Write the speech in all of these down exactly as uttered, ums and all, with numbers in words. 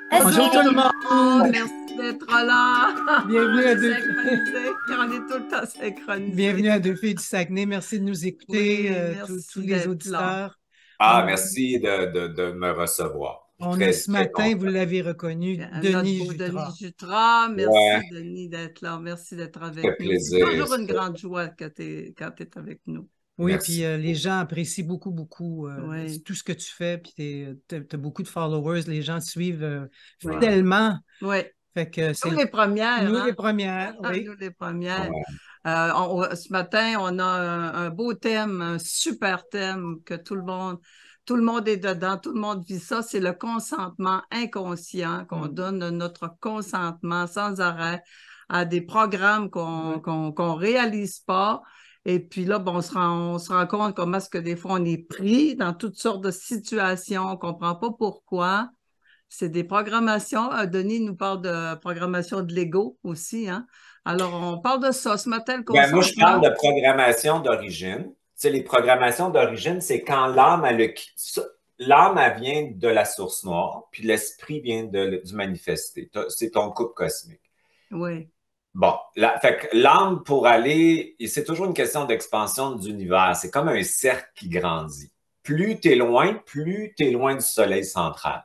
Bonjour tout le Bonjour, monde! merci d'être là. Bienvenue On à est deux... synchronisés, on est tout le temps Bienvenue synchronisés. à Deux filles du Saguenay. Merci de nous écouter, Oui, euh, tous tous merci les d'être là. auditeurs. Ah, On a, merci de, de, de me recevoir. Je suis on a très, ce très matin, content. vous l'avez reconnu, Notre Denis beau Denis Jutras. Jutras, Ouais, merci Denis d'être là, merci d'être ça avec fait nous. C'est plaisir. toujours ça une fait- grande joie quand tu es, quand tu avec nous. Oui, puis Merci euh, les beaucoup. gens apprécient beaucoup, beaucoup euh, Oui, tout ce que tu fais. Puis tu as beaucoup de followers. Les gens te suivent euh, oui, Ouais, fidèlement. oui. Fait que c'est Nous le- les premières, nous les hein? premières, oui. Nous les premières. ouais. Euh, on- ce matin, on a un, un beau thème, un super thème que tout le monde, tout le monde est dedans, tout le monde vit ça. C'est le consentement inconscient, qu'on Mm. donne notre consentement sans arrêt à des programmes qu'on Ouais. qu'on qu'on réalise pas. Et puis là, bon, on se rend, on se rend compte comment est-ce que des fois on est pris dans toutes sortes de situations, on comprend pas pourquoi. C'est des programmations. Euh, Denis nous parle de programmation de Lego aussi, hein? Alors, on parle de ça. Ce matin, le Ben, moi, je parle consentement. de programmation d'origine. Tu sais, les programmations d'origine, c'est quand l'âme, elle, a- ça- l'âme, elle vient de la source noire, puis l'esprit vient de, du manifesté. T'as- C'est ton couple cosmique. Oui. Bon, la- fait que l'âme, pour aller, et c'est toujours une question d'expansion de l'univers. C'est comme un cercle qui grandit. Plus tu es loin, plus tu es loin du soleil central.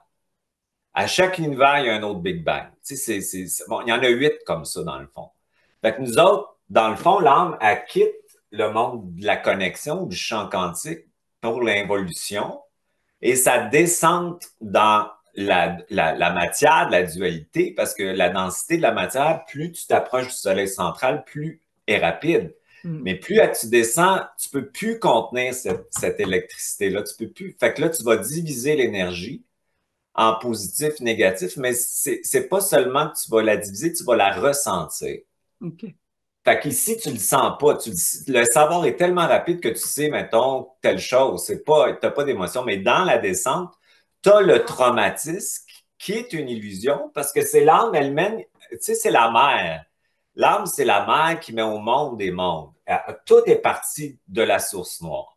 À chaque univers, il y a un autre Big Bang. Tu sais, c'est, c'est- c'est- bon, il y en a huit comme ça, dans le fond. Fait que nous autres, dans le fond, l'âme, elle quitte le monde de la connexion, du champ quantique pour l'involution et sa descente dans la, la, la matière, de la dualité, parce que la densité de la matière, plus tu t'approches du soleil central, plus est rapide. Mm. Mais plus tu descends, tu peux plus contenir cette, cette électricité-là. Tu peux plus. Fait que là, tu vas diviser l'énergie en positif, négatif, mais c'est, c'est pas seulement que tu vas la diviser, tu vas la ressentir. OK. Fait qu'ici, tu le sens pas. Tu le, le savoir est tellement rapide que tu sais, mettons, telle chose. C'est pas, t'as pas d'émotion. Mais dans la descente, tu as le traumatisme qui est une illusion parce que c'est l'âme elle-même, tu sais, c'est la mère. L'âme, c'est la mère qui met au monde des mondes. Tout est parti de la source noire.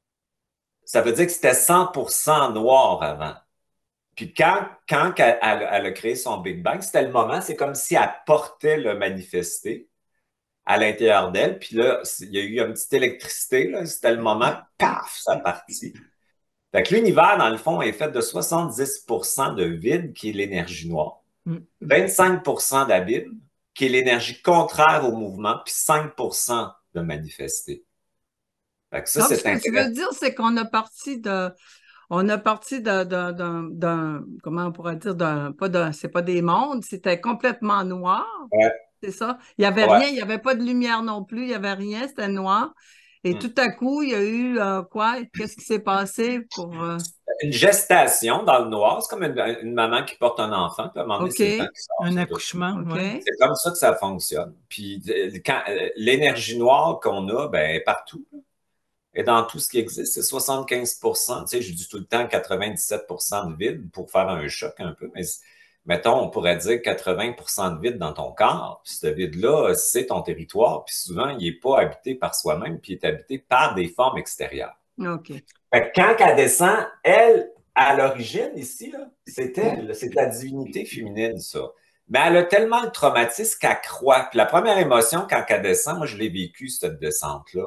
Ça veut dire que c'était cent pour cent noir avant. Puis quand, quand elle, elle- elle a créé son Big Bang, c'était le moment, c'est comme si elle portait le manifesté à l'intérieur d'elle. Puis là, il y a eu une petite électricité, là, c'était le moment, paf, ça partit. Fait que l'univers, dans le fond, est fait de soixante-dix pour cent de vide, qui est l'énergie noire, Mm. vingt-cinq pour cent d'abîme, qui est l'énergie contraire au mouvement, puis cinq pour cent de manifesté. Fait que ça, Donc, c'est ce que tu veux intéressant. dire, c'est qu'on a parti de, on a parti de- de- d'un, d'un- comment on pourrait dire, d'un, pas d'un, c'est pas des mondes, c'était complètement noir, Ouais, c'est ça? Il n'y avait ouais. rien, il n'y avait pas de lumière non plus, il n'y avait rien, c'était noir. Et Hmm. tout à coup, il y a eu euh, quoi? Qu'est-ce qui s'est passé pour... euh, Une gestation dans le noir, c'est comme une, une maman qui porte un enfant, puis à un moment donné, c'est le temps OK, qui sort, Un c'est tout. accouchement, ouais. OK. C'est comme ça que ça fonctionne. Puis euh, quand euh, l'énergie noire qu'on a, ben, elle est partout. Là. Et dans tout ce qui existe, c'est soixante-quinze pour cent. Tu sais, je dis tout le temps quatre-vingt-dix-sept pour cent de vide pour faire un choc un peu. Mais mettons, on pourrait dire quatre-vingts pour cent de vide dans ton corps. Puis ce vide-là, c'est ton territoire. Puis souvent, il n'est pas habité par soi-même, puis il est habité par des formes extérieures. OK. Fait que quand elle descend, elle, à l'origine, ici, là, c'est elle, là, c'est la divinité féminine, ça. Mais elle a tellement le traumatisme qu'elle croit. Puis la première émotion, quand elle descend, moi, je l'ai vécu, cette descente-là.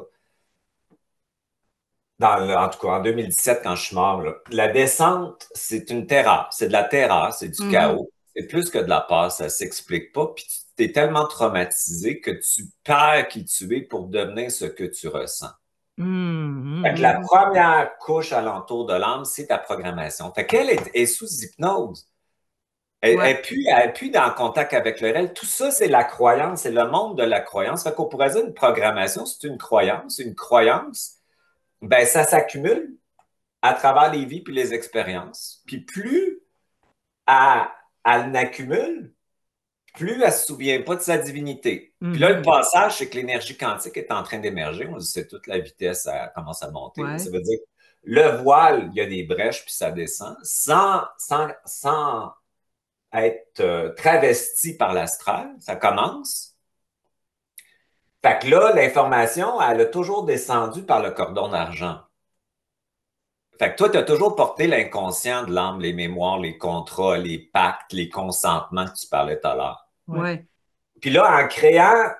Dans le- en tout cas, en deux mille dix-sept, quand je suis mort, là. La descente, c'est une terreur. C'est de la terreur, c'est du Mhm. chaos. C'est plus que de la peur, ça s'explique pas. Puis tu es tellement traumatisé que tu perds qui tu es pour devenir ce que tu ressens. Mm, Fait que mm, la mm. première couche alentour de l'âme, c'est ta programmation. Fait qu'elle est, est sous hypnose. Elle, Ouais. elle, puis, elle puis dans le contact avec le réel. Tout ça, c'est la croyance, c'est le monde de la croyance. Fait qu'on pourrait dire une programmation, c'est une croyance. Une croyance, ben, ça s'accumule à travers les vies puis les expériences. Puis plus elle, elle n'accumule, plus elle ne se souvient pas de sa divinité. Puis là, le Mhm. passage, c'est que l'énergie quantique est en train d'émerger. On dit c'est toute la vitesse, ça commence à monter. Là. Ouais. Ça veut dire le voile, il y a des brèches, puis ça descend, sans, sans, sans être euh, travesti par l'astral. Ça commence. Fait que là, l'information, elle a toujours descendu par le cordon d'argent. Fait que toi, tu as toujours porté l'inconscient de l'âme, les mémoires, les contrats, les pactes, les consentements que tu parlais tout à l'heure. Oui. Ouais. Puis là, en créant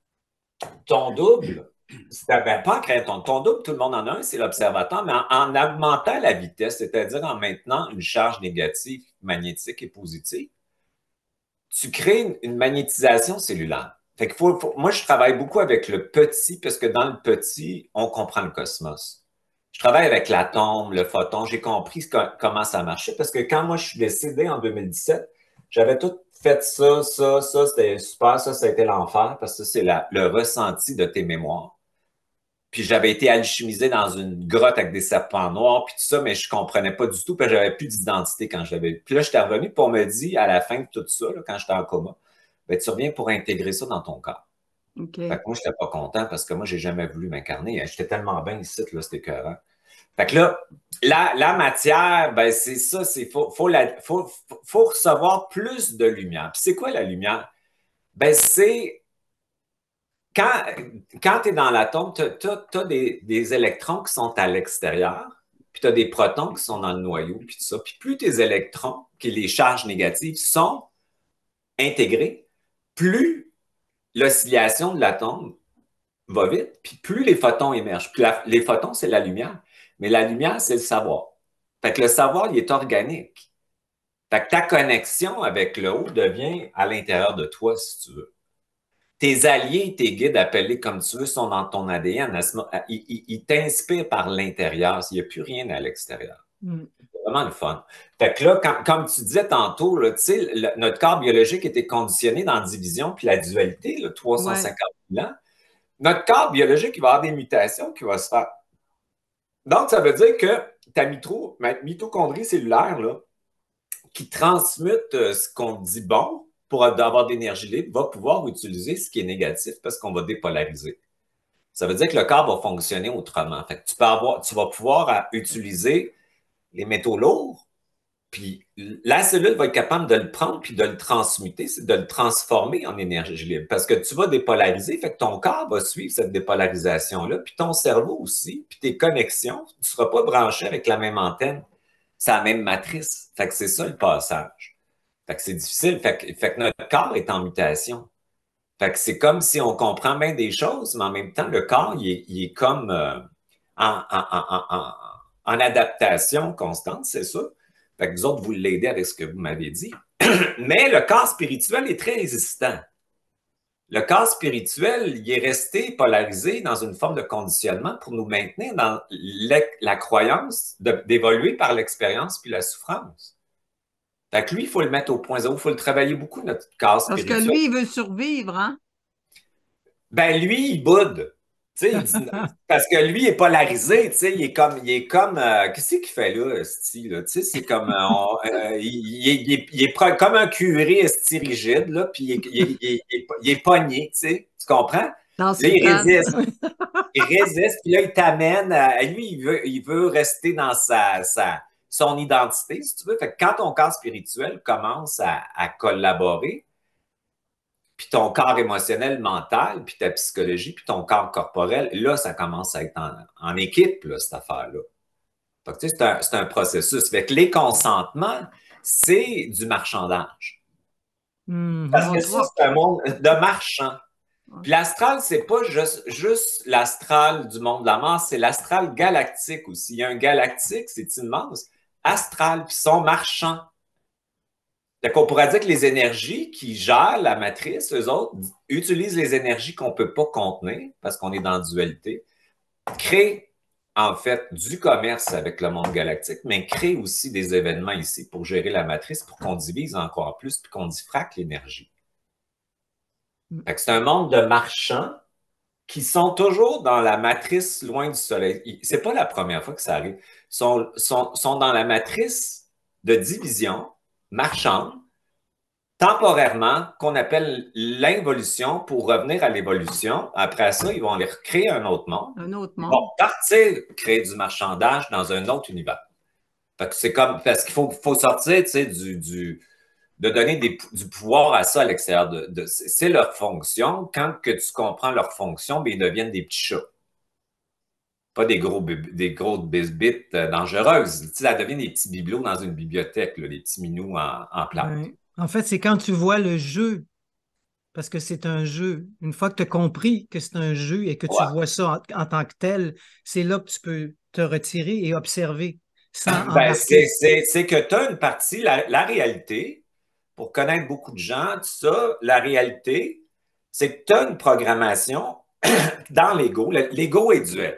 ton double, ben, pas en créant ton, ton double, tout le monde en a un, c'est l'observateur, mais en, en augmentant la vitesse, c'est-à-dire en maintenant une charge négative, magnétique et positive, tu crées une, une magnétisation cellulaire. Fait que faut, faut, moi, je travaille beaucoup avec le petit, parce que dans le petit, on comprend le cosmos. Je travaille avec l'atome, le photon, j'ai compris ce, comment ça marchait, parce que quand moi, je suis décédé en deux mille dix-sept, j'avais tout fait ça, ça, ça, c'était super, ça, ça a été l'enfer, parce que c'est le ressenti de tes mémoires. Puis j'avais été alchimisé dans une grotte avec des serpents noirs, puis tout ça, mais je comprenais pas du tout, puis j'avais plus d'identité quand je l'avais. Puis là, j'étais revenu, puis on me dit, à la fin de tout ça, là, quand j'étais en coma, ben, tu reviens pour intégrer ça dans ton corps. Okay. Fait que moi, j'étais pas content parce que moi, j'ai jamais voulu m'incarner. J'étais tellement bien ici, là, c'était écœurant. Fait que là, la, la matière, ben, c'est ça, c'est faut, faut, la, faut, faut recevoir plus de lumière. Puis c'est quoi la lumière? Ben, c'est quand, quand tu es dans l'atome, tu as des, des électrons qui sont à l'extérieur, puis tu as des protons qui sont dans le noyau, puis tout ça. Puis plus tes électrons, qui les charges négatives, sont intégrés, plus l'oscillation de l'atome va vite, puis plus les photons émergent. Puis la, les photons, c'est la lumière. Mais la lumière, c'est le savoir. Fait que le savoir, il est organique. Fait que ta connexion avec le haut devient à l'intérieur de toi, si tu veux. Tes alliés, tes guides, appelés comme tu veux, sont dans ton A D N. Ils, ils, ils t'inspirent par l'intérieur. Il n'y a plus rien à l'extérieur. Mm. C'est vraiment le fun. Fait que là, quand, comme tu disais tantôt, là, le, notre corps biologique était conditionné dans la division puis la dualité, là, trois cent cinquante mille ans. Notre corps biologique, il va avoir des mutations qui vont se faire. Donc, ça veut dire que ta mitro, mitochondrie cellulaire, là, qui transmute euh, ce qu'on dit bon pour avoir d'énergie libre, va pouvoir utiliser ce qui est négatif parce qu'on va dépolariser. Ça veut dire que le corps va fonctionner autrement. Fait que tu, peux avoir, tu vas pouvoir euh, utiliser les métaux lourds, puis la cellule va être capable de le prendre puis de le transmuter, c'est de le transformer en énergie libre. Parce que tu vas dépolariser, fait que ton corps va suivre cette dépolarisation-là, puis ton cerveau aussi, puis tes connexions, tu ne seras pas branché avec la même antenne, c'est la même matrice. Fait que c'est ça le passage. Fait que c'est difficile. Fait que, fait que notre corps est en mutation. Fait que c'est comme si on comprend bien des choses, mais en même temps, le corps, il est, il est comme euh, en, en, en, en, en adaptation constante, c'est ça. Fait que vous autres, vous l'aidez avec ce que vous m'avez dit. Mais le corps spirituel est très résistant. Le corps spirituel, il est resté polarisé dans une forme de conditionnement pour nous maintenir dans la, la croyance d'évoluer par l'expérience puis la souffrance. Fait que lui, il faut le mettre au point zéro, il faut le travailler beaucoup, notre corps spirituel. Parce que lui, il veut survivre, hein? Ben lui, il boude. Il dit, parce que lui, il est polarisé, il est comme, il est comme, euh, qu'est-ce qu'il fait là, esti, là? C'est comme, euh, on, euh, il, il, il, est, il est comme un curé esti rigide, là, puis il, il, il, il, il est pogné, tu comprends? Dans là, il résiste. il résiste, puis là, il t'amène à, lui, il veut, il veut rester dans sa, sa, son identité, si tu veux. Fait que quand ton corps spirituel commence à, à collaborer, puis ton corps émotionnel, mental, puis ta psychologie, puis ton corps corporel, là, ça commence à être en, en équipe, là, cette affaire-là. Fait que, tu sais, c'est un, c'est un processus. Fait que les consentements, c'est du marchandage. Mmh, Parce que ça, c'est un monde de marchand. Puis l'astral, c'est pas juste, juste l'astral du monde de la mort, c'est l'astral galactique aussi. Il y a un galactique, c'est immense. Astral, puis son marchand. Donc, on pourrait dire que les énergies qui gèrent la matrice, eux autres, utilisent les énergies qu'on ne peut pas contenir parce qu'on est dans la dualité, créent en fait du commerce avec le monde galactique, mais créent aussi des événements ici pour gérer la matrice, pour qu'on divise encore plus puis qu'on diffracte l'énergie. C'est un monde de marchands qui sont toujours dans la matrice loin du soleil. C'est pas la première fois que ça arrive. Ils sont, sont, sont dans la matrice de division marchande, temporairement, qu'on appelle l'involution pour revenir à l'évolution. Après ça, ils vont aller recréer un autre monde. Un autre monde. Ils vont partir créer du marchandage dans un autre univers. Fait que c'est comme, parce qu'il faut, faut sortir, tu sais, du, du, de donner des, du pouvoir à ça à l'extérieur. De, de, c'est leur fonction. Quand que tu comprends leur fonction, bien, ils deviennent des petits chats. pas des gros, des gros bisbites dangereuses. Tu sais, ça devient des petits bibelots dans une bibliothèque, là, des petits minous en, en plate. Ouais. En fait, c'est quand tu vois le jeu, parce que c'est un jeu. Une fois que tu as compris que c'est un jeu et que tu Ouais. vois ça en, en tant que tel, c'est là que tu peux te retirer et observer sans Ben, c'est embarquer. c'est que tu as une partie, la, la réalité, pour connaître beaucoup de gens, tout ça, la réalité, c'est que tu as une programmation dans l'ego. L'ego est duel.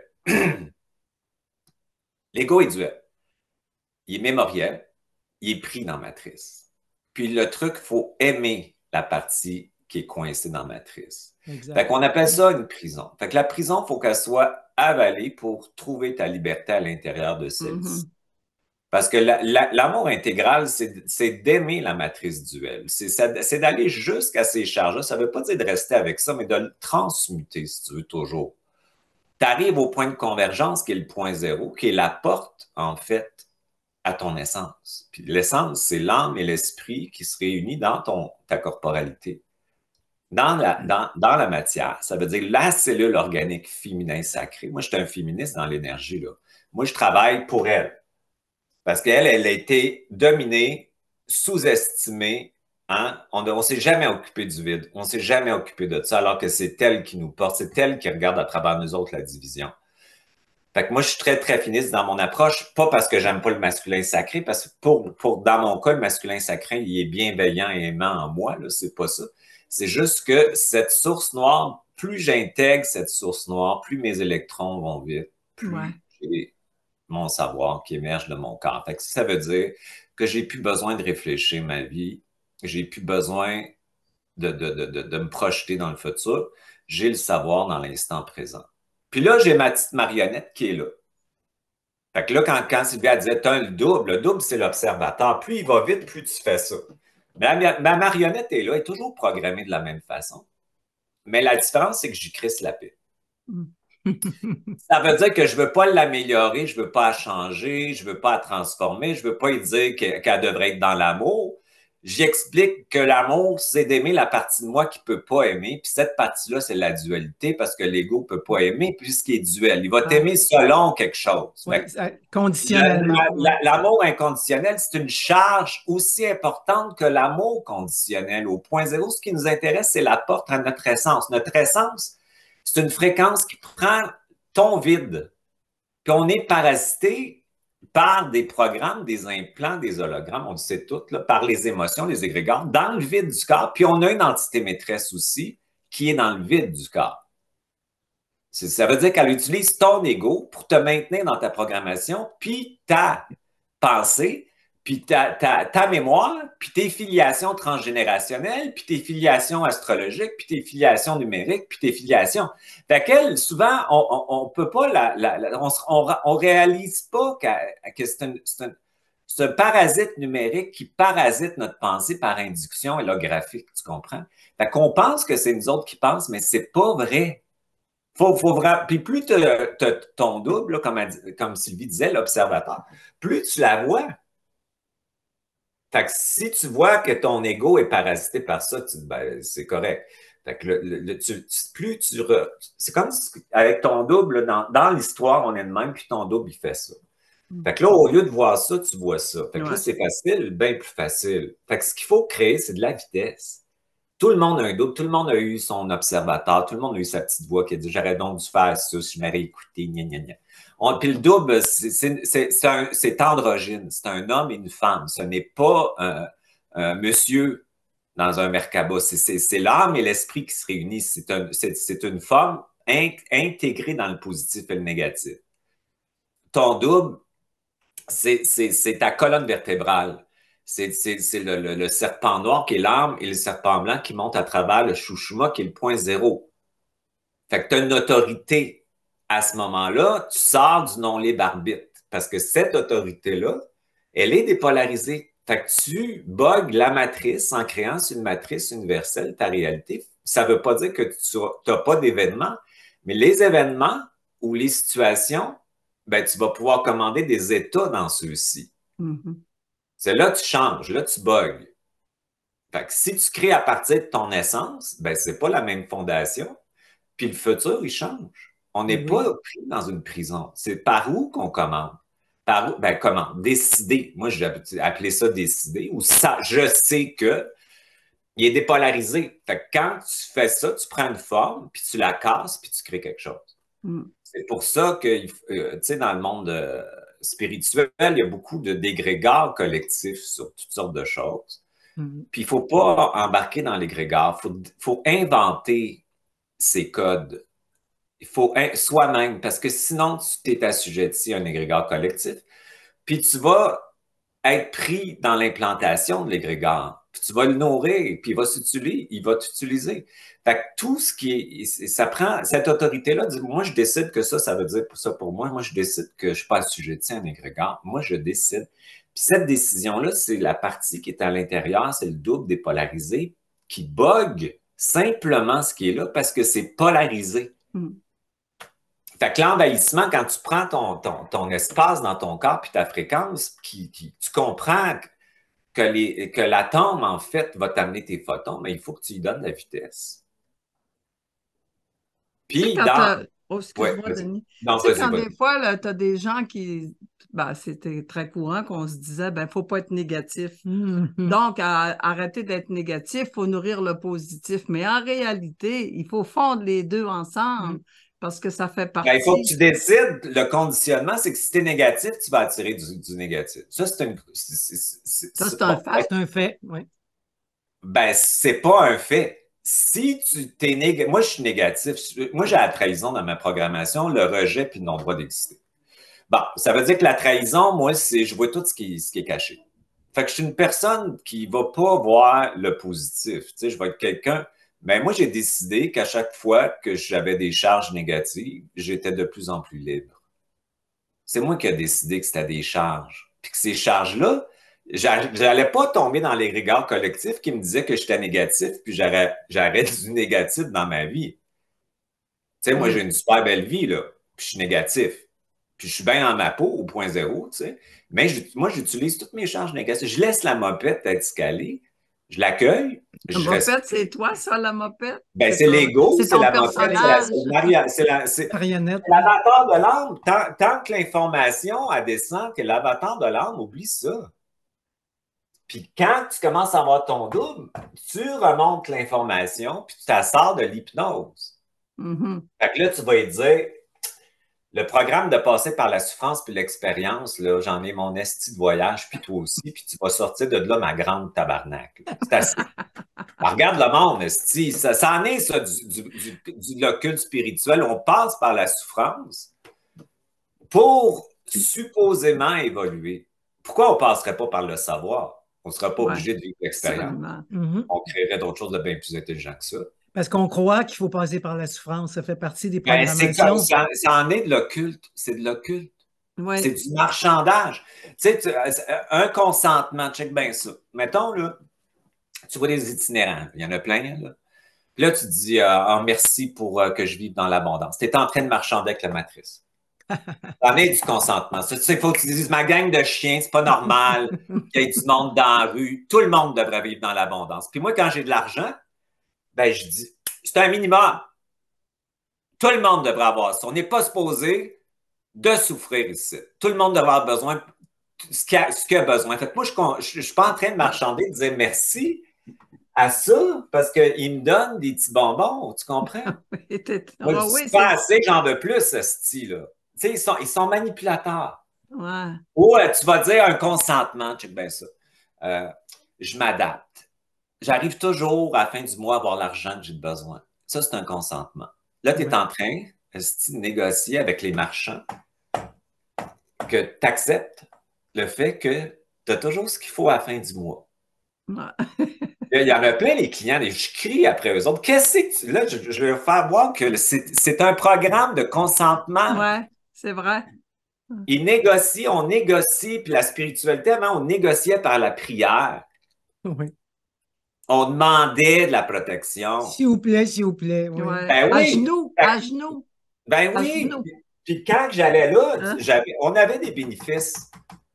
L'ego est duel. Il est mémoriel, il est pris dans Matrice. Puis le truc, il faut aimer la partie qui est coincée dans Matrice. Exact. Fait qu'on appelle ça une prison. Fait que la prison, il faut qu'elle soit avalée pour trouver ta liberté à l'intérieur de celle-ci. Mhm. Parce que la- la- l'amour intégral, c'est d'aimer la matrice duelle. C'est d'aller jusqu'à ces charges-là. Ça ne veut pas dire de rester avec ça, mais de le transmuter, si tu veux, toujours. Tu arrives au point de convergence, qui est le point zéro, qui est la porte, en fait, à ton essence. Puis l'essence, c'est l'âme et l'esprit qui se réunissent dans ton, ta corporalité, dans la, dans, dans la matière. Ça veut dire la cellule organique féminin sacré. Moi, je suis un féministe dans l'énergie, là. Moi, je travaille pour elle. Parce qu'elle, elle a été dominée, sous-estimée. Hein? On ne s'est jamais occupé du vide. On ne s'est jamais occupé de ça, alors que c'est elle qui nous porte. C'est elle qui regarde à travers nous autres la division. Fait que moi, je suis très, très féministe dans mon approche, pas parce que j'aime pas le masculin sacré, parce que pour, pour, dans mon cas, le masculin sacré, il est bienveillant et aimant en moi, là, c'est pas ça. C'est juste que cette source noire, plus j'intègre cette source noire, plus mes électrons vont vite, plus Ouais. j'ai mon savoir qui émerge de mon corps. Fait que ça veut dire que j'ai plus besoin de réfléchir ma vie, j'ai plus besoin de, de, de, de, de me projeter dans le futur, j'ai le savoir dans l'instant présent. Puis là, j'ai ma petite marionnette qui est là. Fait que là, quand, quand Sylvia disait, t'as le double, le double, c'est l'observateur. Plus il va vite, plus tu fais ça. Mais ma, ma marionnette est là, elle est toujours programmée de la même façon. Mais la différence, c'est que j'y crisse la paix. Ça veut dire que je ne veux pas l'améliorer, je ne veux pas la changer, je ne veux pas la transformer, je ne veux pas lui dire qu'elle qu devrait être dans l'amour. J'explique que l'amour, c'est d'aimer la partie de moi qui ne peut pas aimer. Puis cette partie-là, c'est la dualité parce que l'ego ne peut pas aimer puisqu'il est duel. Il va t'aimer selon quelque chose. Oui, conditionnellement. L'amour inconditionnel, c'est une charge aussi importante que l'amour conditionnel. Au point zéro, ce qui nous intéresse, c'est la porte à notre essence. Notre essence, c'est une fréquence qui prend ton vide. Puis on est parasité par des programmes, des implants, des hologrammes, on le sait tout, là, par les émotions, les égrégores, dans le vide du corps. Puis on a une entité maîtresse aussi qui est dans le vide du corps. Ça veut dire qu'elle utilise ton ego pour te maintenir dans ta programmation, puis ta pensée, puis ta, ta, ta mémoire, puis tes filiations transgénérationnelles, puis tes filiations astrologiques, puis tes filiations numériques, puis tes filiations. Fait qu'elle, souvent, on ne peut pas, la, la, la, on, on, on réalise pas que, que c'est un, un, un parasite numérique qui parasite notre pensée par induction holographique, tu comprends? Fait qu'on pense que c'est nous autres qui pensent, mais c'est pas vrai. Faut, faut vraiment... Puis plus tu as ton double, là, comme, comme Sylvie disait, l'observateur, plus tu la vois. Fait que si tu vois que ton ego est parasité par ça, tu dis, ben, c'est correct. Fait que le, le, tu, tu, plus tu... Re... C'est comme si, avec ton double, dans, dans l'histoire, on est de même, puis ton double, il fait ça. Fait que là, au lieu de voir ça, tu vois ça. Fait que ouais. Là, c'est facile, bien plus facile. Fait que ce qu'il faut créer, c'est de la vitesse. Tout le monde a un double, tout le monde a eu son observateur, tout le monde a eu sa petite voix qui a dit « J'aurais donc dû faire ça si je m'aurais écouté, gna gna gna ». Puis le double, c'est androgyne, c'est un homme et une femme. Ce n'est pas un, un monsieur dans un Merkaba. C'est l'âme et l'esprit qui se réunissent. C'est un, une forme in, intégrée dans le positif et le négatif. Ton double, c'est ta colonne vertébrale. C'est le, le, le serpent noir qui est l'âme et le serpent blanc qui monte à travers le chouchouma qui est le point zéro. Fait que tu as une autorité. À ce moment-là, tu sors du non-libre arbitre parce que cette autorité-là, elle est dépolarisée. Fait que tu bugs la matrice en créant une matrice universelle, ta réalité. Ça ne veut pas dire que tu n'as pas d'événements, mais les événements ou les situations, ben, tu vas pouvoir commander des états dans ceux-ci. Mm-hmm. C'est là que tu changes, là tu bugs. Fait que si tu crées à partir de ton essence, ben, ce n'est pas la même fondation, puis le futur, il change. On n'est Oui. pas pris dans une prison. C'est par où qu'on commande? Par où? Ben, comment? Décider. Moi, j'ai appelé ça décider, ou ça, je sais que il est dépolarisé. Fait que quand tu fais ça, tu prends une forme, puis tu la casses, puis tu crées quelque chose. Mm. C'est pour ça que, euh, tu sais, dans le monde euh, spirituel, il y a beaucoup de dégrégats collectifs sur toutes sortes de choses. Mm. Puis il ne faut pas embarquer dans l'égrégore. Il faut, faut inventer ces codes. Il faut soi-même, parce que sinon, tu t'es assujetti à un égrégore collectif. Puis tu vas être pris dans l'implantation de l'égrégore. Puis tu vas le nourrir, puis il va s'utiliser, il va t'utiliser. Fait que tout ce qui est, ça prend, cette autorité-là dit, moi, je décide que ça, ça veut dire pour ça pour moi. Moi, je décide que je ne suis pas assujetti à un égrégore. Moi, je décide. Puis cette décision-là, c'est la partie qui est à l'intérieur, c'est le double dépolarisé qui bug simplement ce qui est là parce que c'est polarisé. Mm. Fait que l'envahissement, quand tu prends ton, ton, ton espace dans ton corps puis ta fréquence, qui, qui, tu comprends que, les, que l'atome, en fait, va t'amener tes photons, mais il faut que tu lui donnes la vitesse. Tu sais, Puis, quand dans... t'as- Oh, Ouais, excuse-moi, vas-y. Denis. Non, Tu sais, vas-y, quand vas-y. des fois, tu as des gens qui. Ben, c'était très courant qu'on se disait, ben, faut pas être négatif. Mhm. Donc, à- arrêter d'être négatif, faut nourrir le positif. Mais en réalité, il faut fondre les deux ensemble Mm. parce que ça fait Ben, il faut que partie. tu décides, le conditionnement, c'est que si tu es négatif, tu vas attirer du, du négatif. Ça, c'est une... c'est- c'est- c'est- Ça, c'est- c'est un bon, fait. C'est un fait, oui. ben, c'est pas un fait. Si tu t'es négatif, moi je suis négatif, moi j'ai la trahison dans ma programmation, le rejet puis le non-droit d'exister. Bon, ça veut dire que la trahison, moi, c'est je vois tout ce qui, ce qui est caché. Fait que je suis une personne qui va pas voir le positif. Tu sais, je vais être quelqu'un. Mais moi, j'ai décidé qu'à chaque fois que j'avais des charges négatives, j'étais de plus en plus libre. C'est moi qui ai décidé que c'était des charges. Puis que ces charges-là, j'allais pas tomber dans les regards collectifs qui me disaient que j'étais négatif, puis j'arrête du négatif dans ma vie. Tu sais, moi, j'ai Mm. une super belle vie, là, puis je suis négatif. Puis je suis bien dans ma peau au point zéro, tu sais. Mais je, moi, j'utilise toutes mes charges négatives. Je laisse la mopette être scalée, je l'accueille, La je reste. mopette, c'est toi, ça, la mopette? Ben, C'est c'est ton, l'ego, c'est c'est ton la mopette, c'est la- personnage. c'est le Maria- c'est la- c'est- Marionnette. c'est l'avatar de l'âme. Tant, tant que l'information elle descend, que l'avatar de l'âme, oublie ça. Puis quand tu commences à avoir ton double, tu remontes l'information, puis tu t'assors de l'hypnose. Mhm. Fait que là, tu vas lui dire, le programme de passer par la souffrance puis l'expérience, là, j'en ai mon esti de voyage, puis toi aussi, puis tu vas sortir de là, ma grande tabarnak. là. C'est assez. Alors, regarde le monde, esti. Ça, ça en est, ça, du, du, du, du l'occulte spirituel. On passe par la souffrance pour supposément évoluer. Pourquoi on ne passerait pas par le savoir? On ne serait pas Ouais, obligé de vivre l'expérience. absolument. Mhm. On créerait d'autres choses de bien plus intelligent que ça. Parce qu'on croit qu'il faut passer par la souffrance. Ça fait partie des Ben, c'est ça, programmations. ça, ça en est de l'occulte. C'est de l'occulte. C'est Oui. du marchandage. Tu sais, tu- un consentement, check bien ça. Mettons, là, tu vois des itinérants, il y en a plein, là. Puis là, tu te dis, euh, ah, merci pour euh, que je vive dans l'abondance. Tu es en train de marchander avec la matrice. T'en es du consentement. Tu sais, il faut que tu dises, ma gang de chiens, c'est pas normal qu'il y ait du monde dans la rue. Tout le monde devrait vivre dans l'abondance. Puis moi, quand j'ai de l'argent, ben, je dis, c'est un minimum. Tout le monde devrait avoir ça. On n'est pas supposé de souffrir ici. Tout le monde devrait avoir besoin ce qu'il a, ce qu'il a besoin. Fait que moi, je ne suis pas en train de marchander, de dire merci à ça parce qu'il me donne des petits bonbons, tu comprends? Moi, Ah je oui, suis c'est... pas assez, j'en veux plus, ce style-là. Tu sais, ils sont, ils sont manipulateurs. Ouais. Ou euh, tu vas dire un consentement, check bien ça. Euh, je m'adapte. J'arrive toujours à la fin du mois à avoir l'argent que j'ai besoin. Ça, c'est un consentement. Là, tu es Ouais. en train esti, de négocier avec les marchands que tu acceptes le fait que tu as toujours ce qu'il faut à la fin du mois. Ouais. Il y en a plein, les clients, et je crie après eux autres. Qu'est-ce que tu... Là, je, je vais leur faire voir que c'est c'est un programme de consentement. Ouais, c'est vrai. Ils négocient, on négocie, puis la spiritualité, avant, on négociait par la prière. Oui. On demandait de la protection. S'il vous plaît, s'il vous plaît. Oui. Ouais. Ben À oui. genoux, à genoux. Ben À oui. genoux. Puis quand j'allais là, Hein? j'avais, on avait des bénéfices.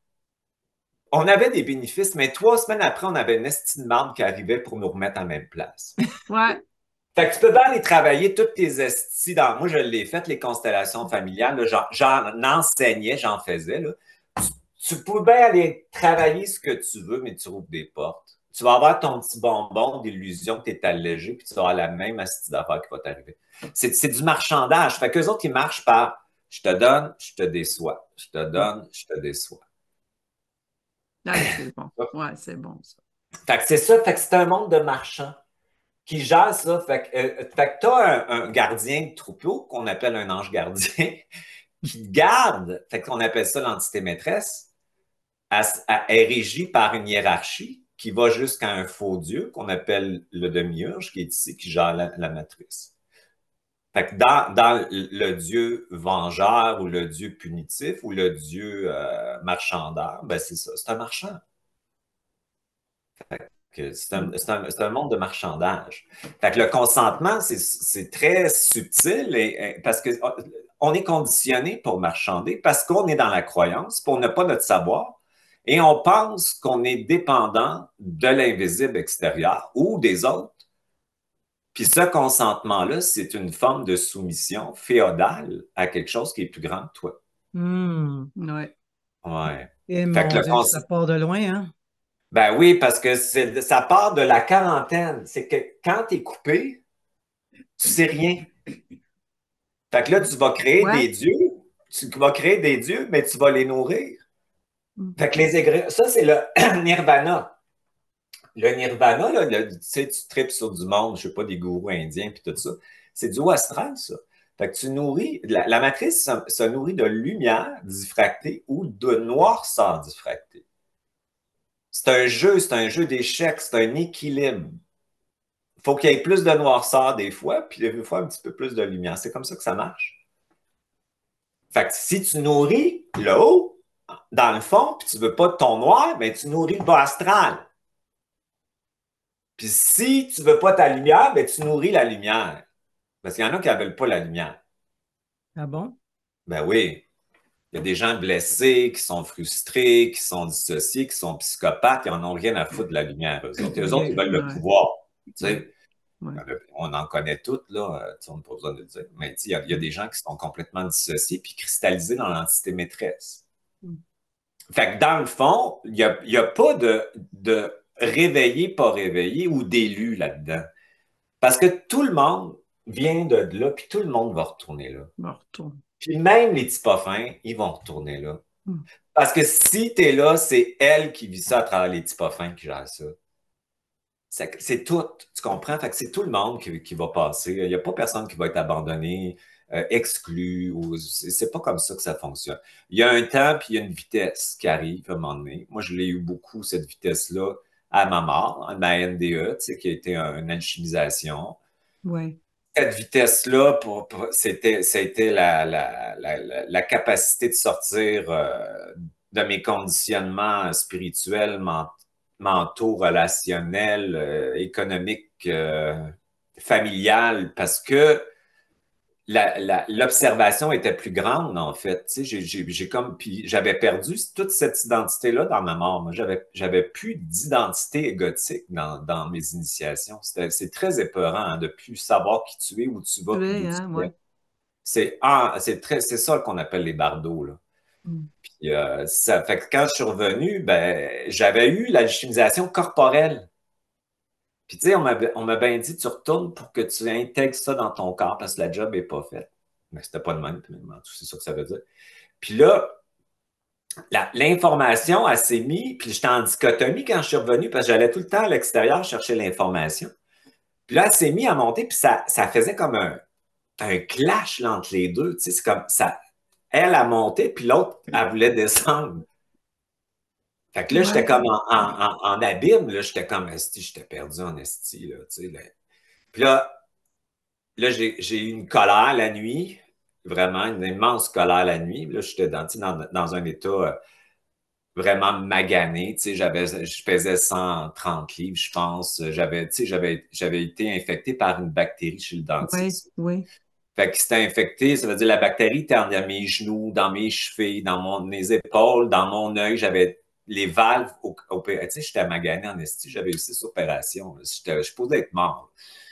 On avait des bénéfices, mais trois semaines après, on avait une estime de marde qui arrivait pour nous remettre en même place. Ouais. Fait que tu peux bien aller travailler toutes tes estis dans. Moi, je l'ai fait, les constellations familiales. J'en enseignais, j'en faisais. Là. Tu, tu peux bien aller travailler ce que tu veux, mais tu ouvres des portes. Tu vas avoir ton petit bonbon d'illusion que tu es allégé, puis tu vas avoir la même astuce d'affaires qui va t'arriver. C'est du marchandage. Fait qu'eux autres, ils marchent par je te donne, je te déçois. Je te donne, je te déçois. Ah, c'est bon. Ouais, c'est bon, ça. Fait que c'est ça. Fait que c'est un monde de marchands qui gère ça. Fait que, euh, fait que tu as un, un gardien de troupeau qu'on appelle un ange gardien qui te garde. Fait qu'on appelle ça l'entité maîtresse. Elle, elle est régie par une hiérarchie qui va jusqu'à un faux dieu qu'on appelle le demi-urge qui est ici, qui gère la, la matrice. Fait que dans, dans le dieu vengeur ou le dieu punitif ou le dieu euh, marchandeur, ben c'est ça, c'est un marchand. C'est un, un, un monde de marchandage. Fait que le consentement, c'est très subtil et, et, parce qu'on est conditionné pour marchander, parce qu'on est dans la croyance, pour ne pas notre savoir, et on pense qu'on est dépendant de l'invisible extérieur ou des autres. Puis ce consentement-là, c'est une forme de soumission féodale à quelque chose qui est plus grand que toi. Mmh. Ouais. Ouais. Et fait mon que le Dieu, cons... ça part de loin, hein? Ben oui, parce que ça part de la quarantaine. C'est que quand tu es coupé, tu sais rien. Fait que là, tu vas créer Ouais. des dieux. Tu vas créer des dieux, mais tu vas les nourrir. Fait que les égrégores, ça, c'est le nirvana. Le nirvana, là, le, tu sais, tu tripes sur du monde, je sais pas, des gourous indiens puis tout ça. C'est du haut astral, ça. Fait que tu nourris, la, la matrice se, se nourrit de lumière diffractée ou de noirceur diffractée. C'est un jeu, c'est un jeu d'échecs, c'est un équilibre. Il faut qu'il y ait plus de noirceur des fois, puis des fois un petit peu plus de lumière. C'est comme ça que ça marche. Fait que si tu nourris le haut, dans le fond, puis tu veux pas de ton noir, ben tu nourris le bas astral. Puis si tu veux pas ta lumière, ben tu nourris la lumière. Parce qu'il y en a qui ne veulent pas la lumière. Ah bon? Ben oui. Il y a des gens blessés, qui sont frustrés, qui sont dissociés, qui sont psychopathes, ils n'en ont rien à foutre de la lumière. Eux autres, eux autres ils veulent le Ouais. pouvoir. Tu sais. Ouais. On en connaît toutes, là, on n'a pas besoin de le dire. Mais il y, a, il y a des gens qui sont complètement dissociés puis cristallisés dans l'entité maîtresse. Mm. Fait que dans le fond, il n'y a, il y a pas de, de réveillé, pas réveillé ou d'élu là-dedans. Parce que tout le monde vient de là, puis tout le monde va retourner là. Va retourner. Puis même les petits pas fins, ils vont retourner là. Mm. Parce que si tu es là, c'est elle qui vit ça à travers les petits pas fins qui gère ça. C'est tout, tu comprends? Fait que c'est tout le monde qui, qui va passer. Il n'y a pas personne qui va être abandonné, euh, exclu. Ou c'est pas comme ça que ça fonctionne. Il y a un temps, puis il y a une vitesse qui arrive à un moment donné. Moi, je l'ai eu beaucoup, cette vitesse-là, à ma mort, ma N D E, tu sais, qui a été une alchimisation. Oui. Cette vitesse-là, pour, pour, c'était la, la, la, la capacité de sortir euh, de mes conditionnements spirituels, mentaux, mentaux, relationnels, euh, économiques, euh, familiales, parce que l'observation était plus grande, en fait. Tu sais, j'ai comme, puis j'avais perdu toute cette identité-là dans ma mort. Moi, j'avais plus d'identité égotique dans, dans mes initiations. C'est très épeurant hein, de plus savoir qui tu es, où tu vas, puis d'où hein, tu ouais. C'est ah, ça qu'on appelle les bardeaux, là. Mm. Puis, euh, ça fait que quand je suis revenu, ben, j'avais eu l'alchimisation corporelle. Puis, tu sais, on m'a bien dit, tu retournes pour que tu intègres ça dans ton corps parce que la job n'est pas faite. Mais c'était pas de même, c'est ça que ça veut dire. Puis là, l'information, elle s'est mise, puis j'étais en dichotomie quand je suis revenu parce que j'allais tout le temps à l'extérieur chercher l'information. Puis là, elle s'est mise à monter, puis ça, ça faisait comme un, un clash là, entre les deux. Tu sais, c'est comme ça. Elle a monté, puis l'autre, elle voulait descendre. Fait que là, ouais. J'étais comme en, en, en, en abîme, là, j'étais comme esti, j'étais perdu en esti, là, tu sais. Là. Puis là, là j'ai eu une colère la nuit, vraiment, une immense colère la nuit. Là, j'étais dans, dans, dans un état euh, vraiment magané, tu sais, j'avais, je pesais cent trente livres, je pense. J'avais, tu sais, j'avais, j'avais été infecté par une bactérie chez le dentiste. Oui, oui. Fait que c'était infecté, ça veut dire la bactérie était dans mes genoux, dans mes chevilles, dans mon, mes épaules, dans mon œil, j'avais les valves opérées. Tu sais, j'étais magané en esti, j'avais eu six opérations. Je posais être mort.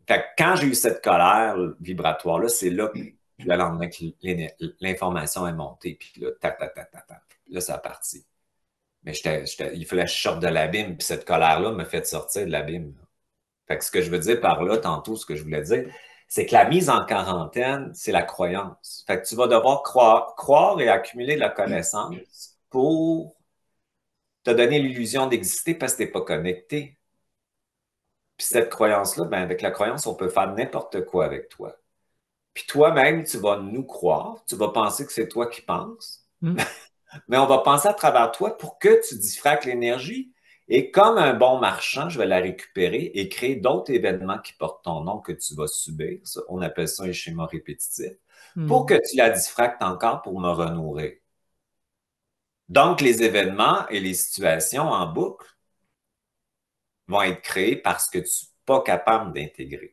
Fait que quand j'ai eu cette colère vibratoire-là, c'est là que le lendemain que l'information est montée. Puis là, tac, tac, tac, tac, tac. Là, ça a parti. Mais j'étais, j'étais, il fallait que je sorte de l'abîme. Puis cette colère-là me fait sortir de l'abîme. Fait que ce que je veux dire par là, tantôt, ce que je voulais dire, c'est que la mise en quarantaine, c'est la croyance. Fait que tu vas devoir croire, croire et accumuler de la connaissance pour te donner l'illusion d'exister parce que tu n'es pas connecté. Puis cette croyance-là, ben avec la croyance, on peut faire n'importe quoi avec toi. Puis toi-même, tu vas nous croire, tu vas penser que c'est toi qui penses, mm. mais on va penser à travers toi pour que tu diffractes l'énergie. Et comme un bon marchand, je vais la récupérer et créer d'autres événements qui portent ton nom que tu vas subir. Ça, on appelle ça un schéma répétitif. Mm. Pour que tu la diffractes encore pour me renourrir. Donc, les événements et les situations en boucle vont être créés parce que tu n'es pas capable d'intégrer.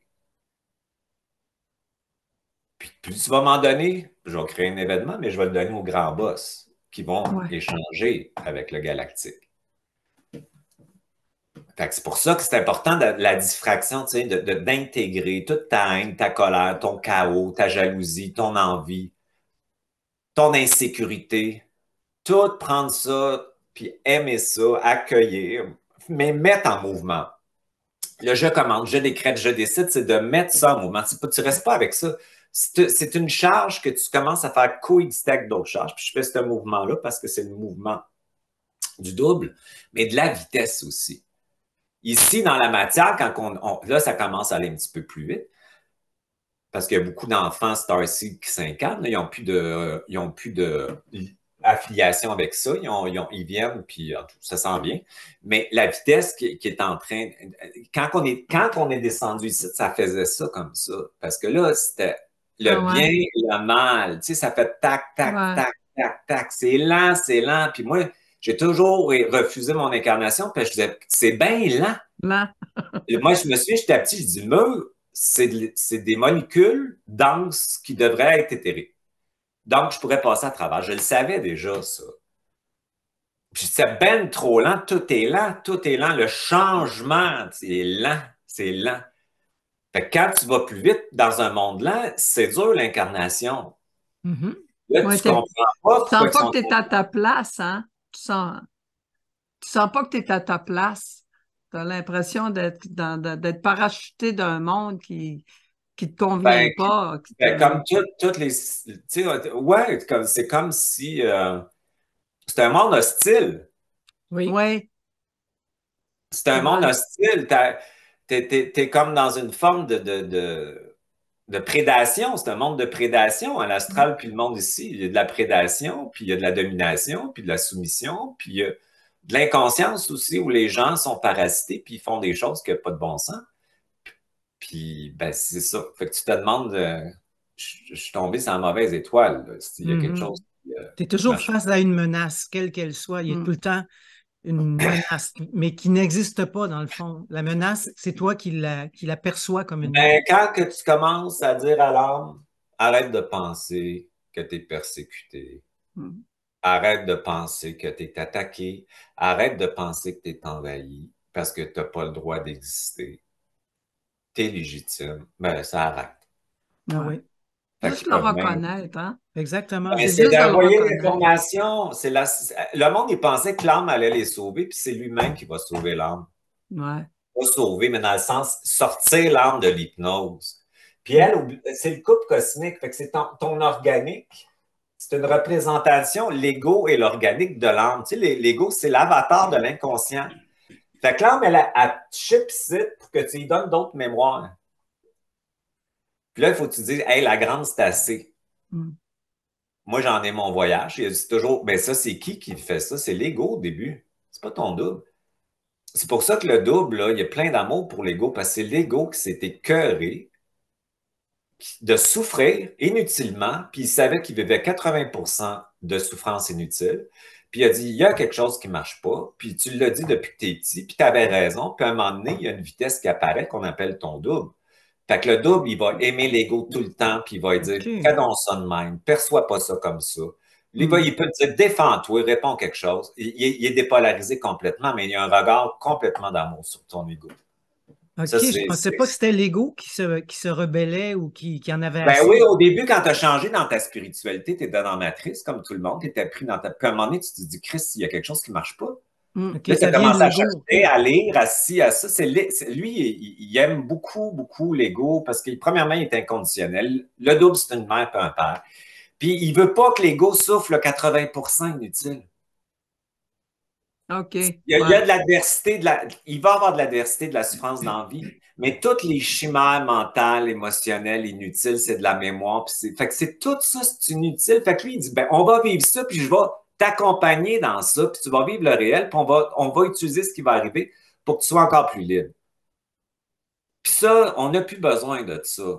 Puis plus tu vas m'en donner, je vais créer un événement, mais je vais le donner aux grands boss qui vont ouais. échanger avec le galactique. C'est pour ça que c'est important de, de la diffraction, tu sais, de, de, d'intégrer toute ta haine, ta colère, ton chaos, ta jalousie, ton envie, ton insécurité. Tout prendre ça, puis aimer ça, accueillir, mais mettre en mouvement. Le je commande, je décrète, je décide, c'est de mettre ça en mouvement. Pas, tu ne restes pas avec ça. C'est une charge que tu commences à faire coexister avec d'autres charges. Puis je fais ce mouvement-là parce que c'est le mouvement du double, mais de la vitesse aussi. Ici, dans la matière, quand on, on là, ça commence à aller un petit peu plus vite. Parce qu'il y a beaucoup d'enfants Starseed qui s'incarnent. Ils n'ont plus de. Ils ont plus de affiliation avec ça, ils, ont, ils, ont, ils viennent, puis ça s'en vient. Mais la vitesse qui, qui est en train... Quand on est, quand on est descendu ici, ça faisait ça comme ça. Parce que là, c'était le ah ouais. bien et le mal. Tu sais, ça fait tac, tac, ouais. tac, tac, tac. C'est lent, c'est lent. Puis moi, j'ai toujours refusé mon incarnation, puis je disais, c'est bien lent. Lent. Moi, je me souviens, j'étais petit, je dis, mur, c'est de, des molécules denses qui devraient être éthérées. Donc, je pourrais passer à travers. Je le savais déjà, ça. Puis c'est ben trop lent. Tout est lent. Tout est lent. Le changement, c'est lent. C'est lent. Fait que quand tu vas plus vite dans un monde lent, c'est dur, l'incarnation. Mm-hmm. Là, ouais, tu comprends pas. Tu sens pas que tu es à ta place, hein? Tu sens, tu sens pas que tu es à ta place. Tu as l'impression d'être parachuté d'un monde qui... qui ne te convient ben, pas. Ben, comme toutes tout les... Tu sais, ouais, c'est comme si... Euh, c'est un monde hostile. Oui. oui. C'est un monde hostile. T'es es, es comme dans une forme de, de, de, de prédation. C'est un monde de prédation. À l'astral, puis le monde ici, il y a de la prédation, puis il y a de la domination, puis de la soumission, puis il y a de l'inconscience aussi, où les gens sont parasités, puis ils font des choses qui n'ont pas de bon sens. Puis, ben, c'est ça. Fait que tu te demandes, euh, je, je suis tombé sur la mauvaise étoile. Là, s'il y a mm-hmm. quelque chose. Euh, tu es toujours face à une menace, quelle qu'elle soit. Il y a mm. tout le temps une menace, mais qui n'existe pas dans le fond. La menace, c'est toi qui la, qui la perçois comme une ben, menace. Quand que tu commences à dire à l'âme, arrête de penser que tu es persécuté. Mm. Arrête de penser que tu es attaqué. Arrête de penser que tu es envahi parce que tu n'as pas le droit d'exister. T'es légitime, ben ça arrête. Ah oui. Juste le reconnaître, hein? Exactement. Ben, c'est d'envoyer l'information. La... Le monde, il pensait que l'âme allait les sauver, puis c'est lui-même qui va sauver l'âme. Ouais. Pas sauver, mais dans le sens sortir l'âme de l'hypnose. Puis elle, c'est le couple cosmique, fait que c'est ton, ton organique. C'est une représentation, l'ego et l'organique de l'âme. Tu sais, l'ego, c'est l'avatar de l'inconscient. Fait que l'âme, elle, elle chipsite pour que tu lui donnes d'autres mémoires. Puis là, il faut que tu te dises, hey, la grande, c'est assez. Mm. Moi, j'en ai mon voyage. C'est toujours, ben ça, c'est qui qui fait ça? C'est l'ego au début. C'est pas ton double. C'est pour ça que le double, là, il y a plein d'amour pour l'ego, parce que c'est l'ego qui s'est écœuré de souffrir inutilement, puis il savait qu'il vivait quatre-vingts pour cent de souffrance inutile. Puis il a dit, il y a quelque chose qui ne marche pas, puis tu l'as dit depuis que tu es petit, puis tu avais raison, puis à un moment donné, il y a une vitesse qui apparaît qu'on appelle ton double. Fait que le double, il va aimer l'ego tout le temps, puis il va dire, okay. Fais donc ça de même, perçois pas ça comme ça. Lui, mm. il peut te dire, défends-toi, réponds quelque chose. Il, il, il est dépolarisé complètement, mais il y a un regard complètement d'amour sur ton ego. OK, Ça, je c'est, pensais c'est- pas que c'était l'ego qui se, qui se rebellait ou qui, qui en avait Ben assez. oui, au début, quand tu as changé dans ta spiritualité, tu étais dans la matrice, comme tout le monde, tu étais pris dans ta. Puis à un moment donné, tu te dis, Christ, il y a quelque chose qui ne marche pas. Mm. OK, Là, tu as ça vient de commencé à l'ego. OK. chercher, à lire, à ci, à ça. C'est, l'é- c'est- lui, il, il aime beaucoup, beaucoup l'ego parce que, premièrement, il est inconditionnel. Le double, c'est une mère et un père. Puis, il veut pas que l'ego souffle le quatre-vingts pour cent inutile. OK, Il y a, il y ouais. a de l'adversité, de la, il va y avoir de l'adversité, de la souffrance dans la vie, mais toutes les chimères mentales, émotionnelles, inutiles, c'est de la mémoire. Puis c'est, fait que c'est tout ça, c'est inutile. Fait que lui, il dit, ben, on va vivre ça, puis je vais t'accompagner dans ça, puis tu vas vivre le réel, puis on va, on va utiliser ce qui va arriver pour que tu sois encore plus libre. Puis ça, on n'a plus besoin de ça.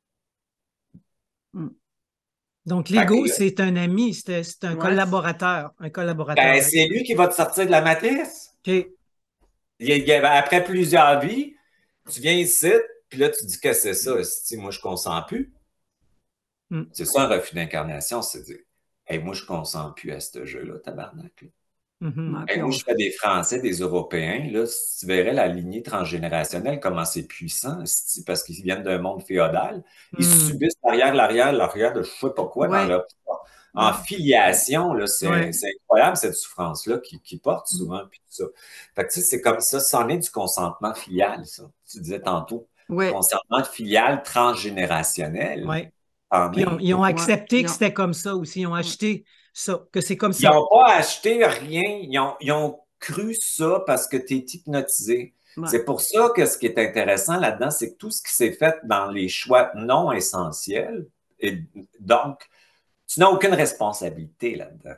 Mm. Donc, Fait que l'ego, là, c'est un ami, c'est c'est un Ouais. collaborateur, un collaborateur. ben, c'est lui qui va te sortir de la matrice. OK. Il y a- après plusieurs vies, tu viens ici, puis là, tu dis que c'est ça. Si moi, je ne consens plus. Mm. C'est ça un refus d'incarnation, c'est dire, hey, moi, je ne consens plus à ce jeu-là, tabarnak. Là. Mhm. Ouais, Hey, puis moi, on- je fais des Français, des Européens. Là, si tu verrais la lignée transgénérationnelle, comment c'est puissant, c'est parce qu'ils viennent d'un monde féodal. Ils Mm. subissent l'arrière, l'arrière, l'arrière de je ne sais pas quoi dans Ouais. leur. En filiation, là, c'est, Ouais. c'est incroyable cette souffrance-là qui, qui porte souvent. Puis tout ça. Fait que, tu sais, c'est comme ça, c'en est du consentement filial, ça. Tu disais tantôt, Ouais. consentement filial transgénérationnel. Ouais. En Puis ils ont, est. ils ont Ouais. accepté Ils que ont- c'était comme ça aussi. Ils ont acheté ça, que c'est comme Ils ça. n'ont pas acheté rien, ils ont, ils ont cru ça parce que tu es hypnotisé. Ouais. C'est pour ça que ce qui est intéressant là-dedans, c'est que tout ce qui s'est fait dans les choix non essentiels, et donc, tu n'as aucune responsabilité là-dedans.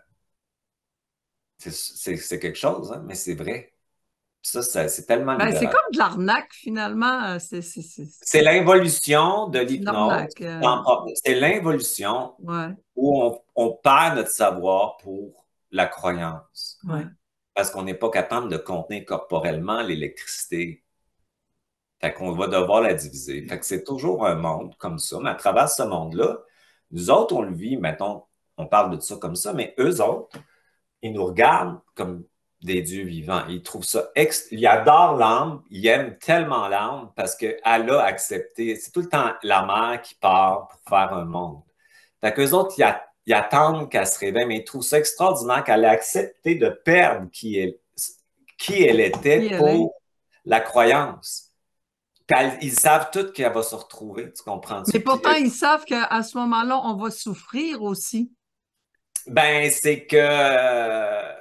C'est c'est- c'est quelque chose, hein, mais c'est vrai. Ça, ça, c'est tellement Ben, c'est libérateur. comme de l'arnaque, finalement. euh, C'est c'est- c'est- C'est l'involution de c'est une l'hypnose. arnaque. euh, C'est l'involution Ouais. où on, on perd notre savoir pour la croyance. Ouais. Parce qu'on n'est pas capable de contenir corporellement l'électricité. Fait qu'on va devoir la diviser. Fait que c'est toujours un monde comme ça. Mais à travers ce monde-là, nous autres, on le vit, mettons, on parle de ça comme ça, mais eux autres, ils nous regardent comme des dieux vivants. Ils trouvent ça ex... Ils adorent l'âme, ils aiment tellement l'âme parce qu'elle a accepté. C'est tout le temps la mère qui part pour faire un monde. Fait qu'eux autres, ils, a... ils attendent qu'elle se réveille, mais ils trouvent ça extraordinaire qu'elle ait accepté de perdre qui elle, qui elle était Qui elle pour la croyance. Puis elle- ils savent tous qu'elle va se retrouver, tu comprends-tu? Mais Puis, pourtant, euh, ils savent qu'à ce moment-là, on va souffrir aussi. ben, c'est que euh,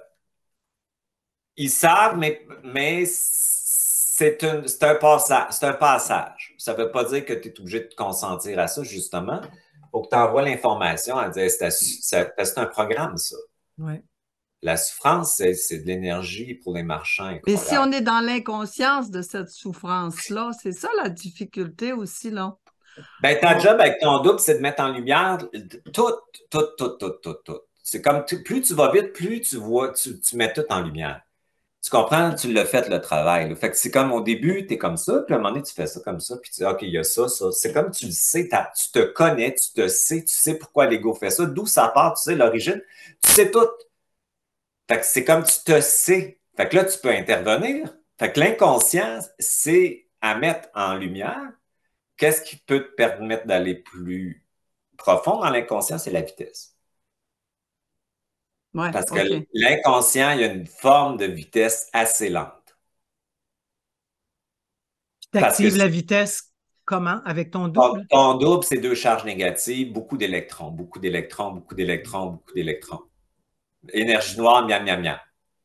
ils savent, mais, mais c'est un, c'est un passage. C'est un passage. Ça ne veut pas dire que tu es obligé de te consentir à ça, justement. Il faut que tu envoies l'information à dire c'est c'est un programme, ça. Ouais. La souffrance, c'est c'est de l'énergie pour les marchands Mais si incroyable. on est dans l'inconscience de cette souffrance-là, c'est ça la difficulté aussi, là. Ben, ta On- job avec ton double, c'est de mettre en lumière tout, tout, tout, tout, tout, tout. C'est comme tu- plus tu vas vite, plus tu vois, tu, tu mets tout en lumière. Tu comprends? Tu l'as fait le travail. Là. Fait que c'est comme au début, tu es comme ça, puis à un moment donné, tu fais ça comme ça, puis tu dis, OK, il y a ça, ça. C'est comme tu le sais, t'as- tu te connais, tu te sais, tu sais pourquoi l'ego fait ça, d'où ça part, tu sais l'origine, tu sais tout. Fait que c'est comme tu te sais. Fait que là, tu peux intervenir. Fait que l'inconscient, c'est à mettre en lumière. Qu'est-ce qui peut te permettre d'aller plus profond dans l'inconscient? C'est la vitesse. Ouais, Parce que OK. l'inconscient, il y a une forme de vitesse assez lente. Tu Parce que actives la vitesse comment? Avec ton ton, double? ton double, c'est deux charges négatives, beaucoup d'électrons, beaucoup d'électrons, beaucoup d'électrons, beaucoup d'électrons. Énergie noire, miam, miam, miam.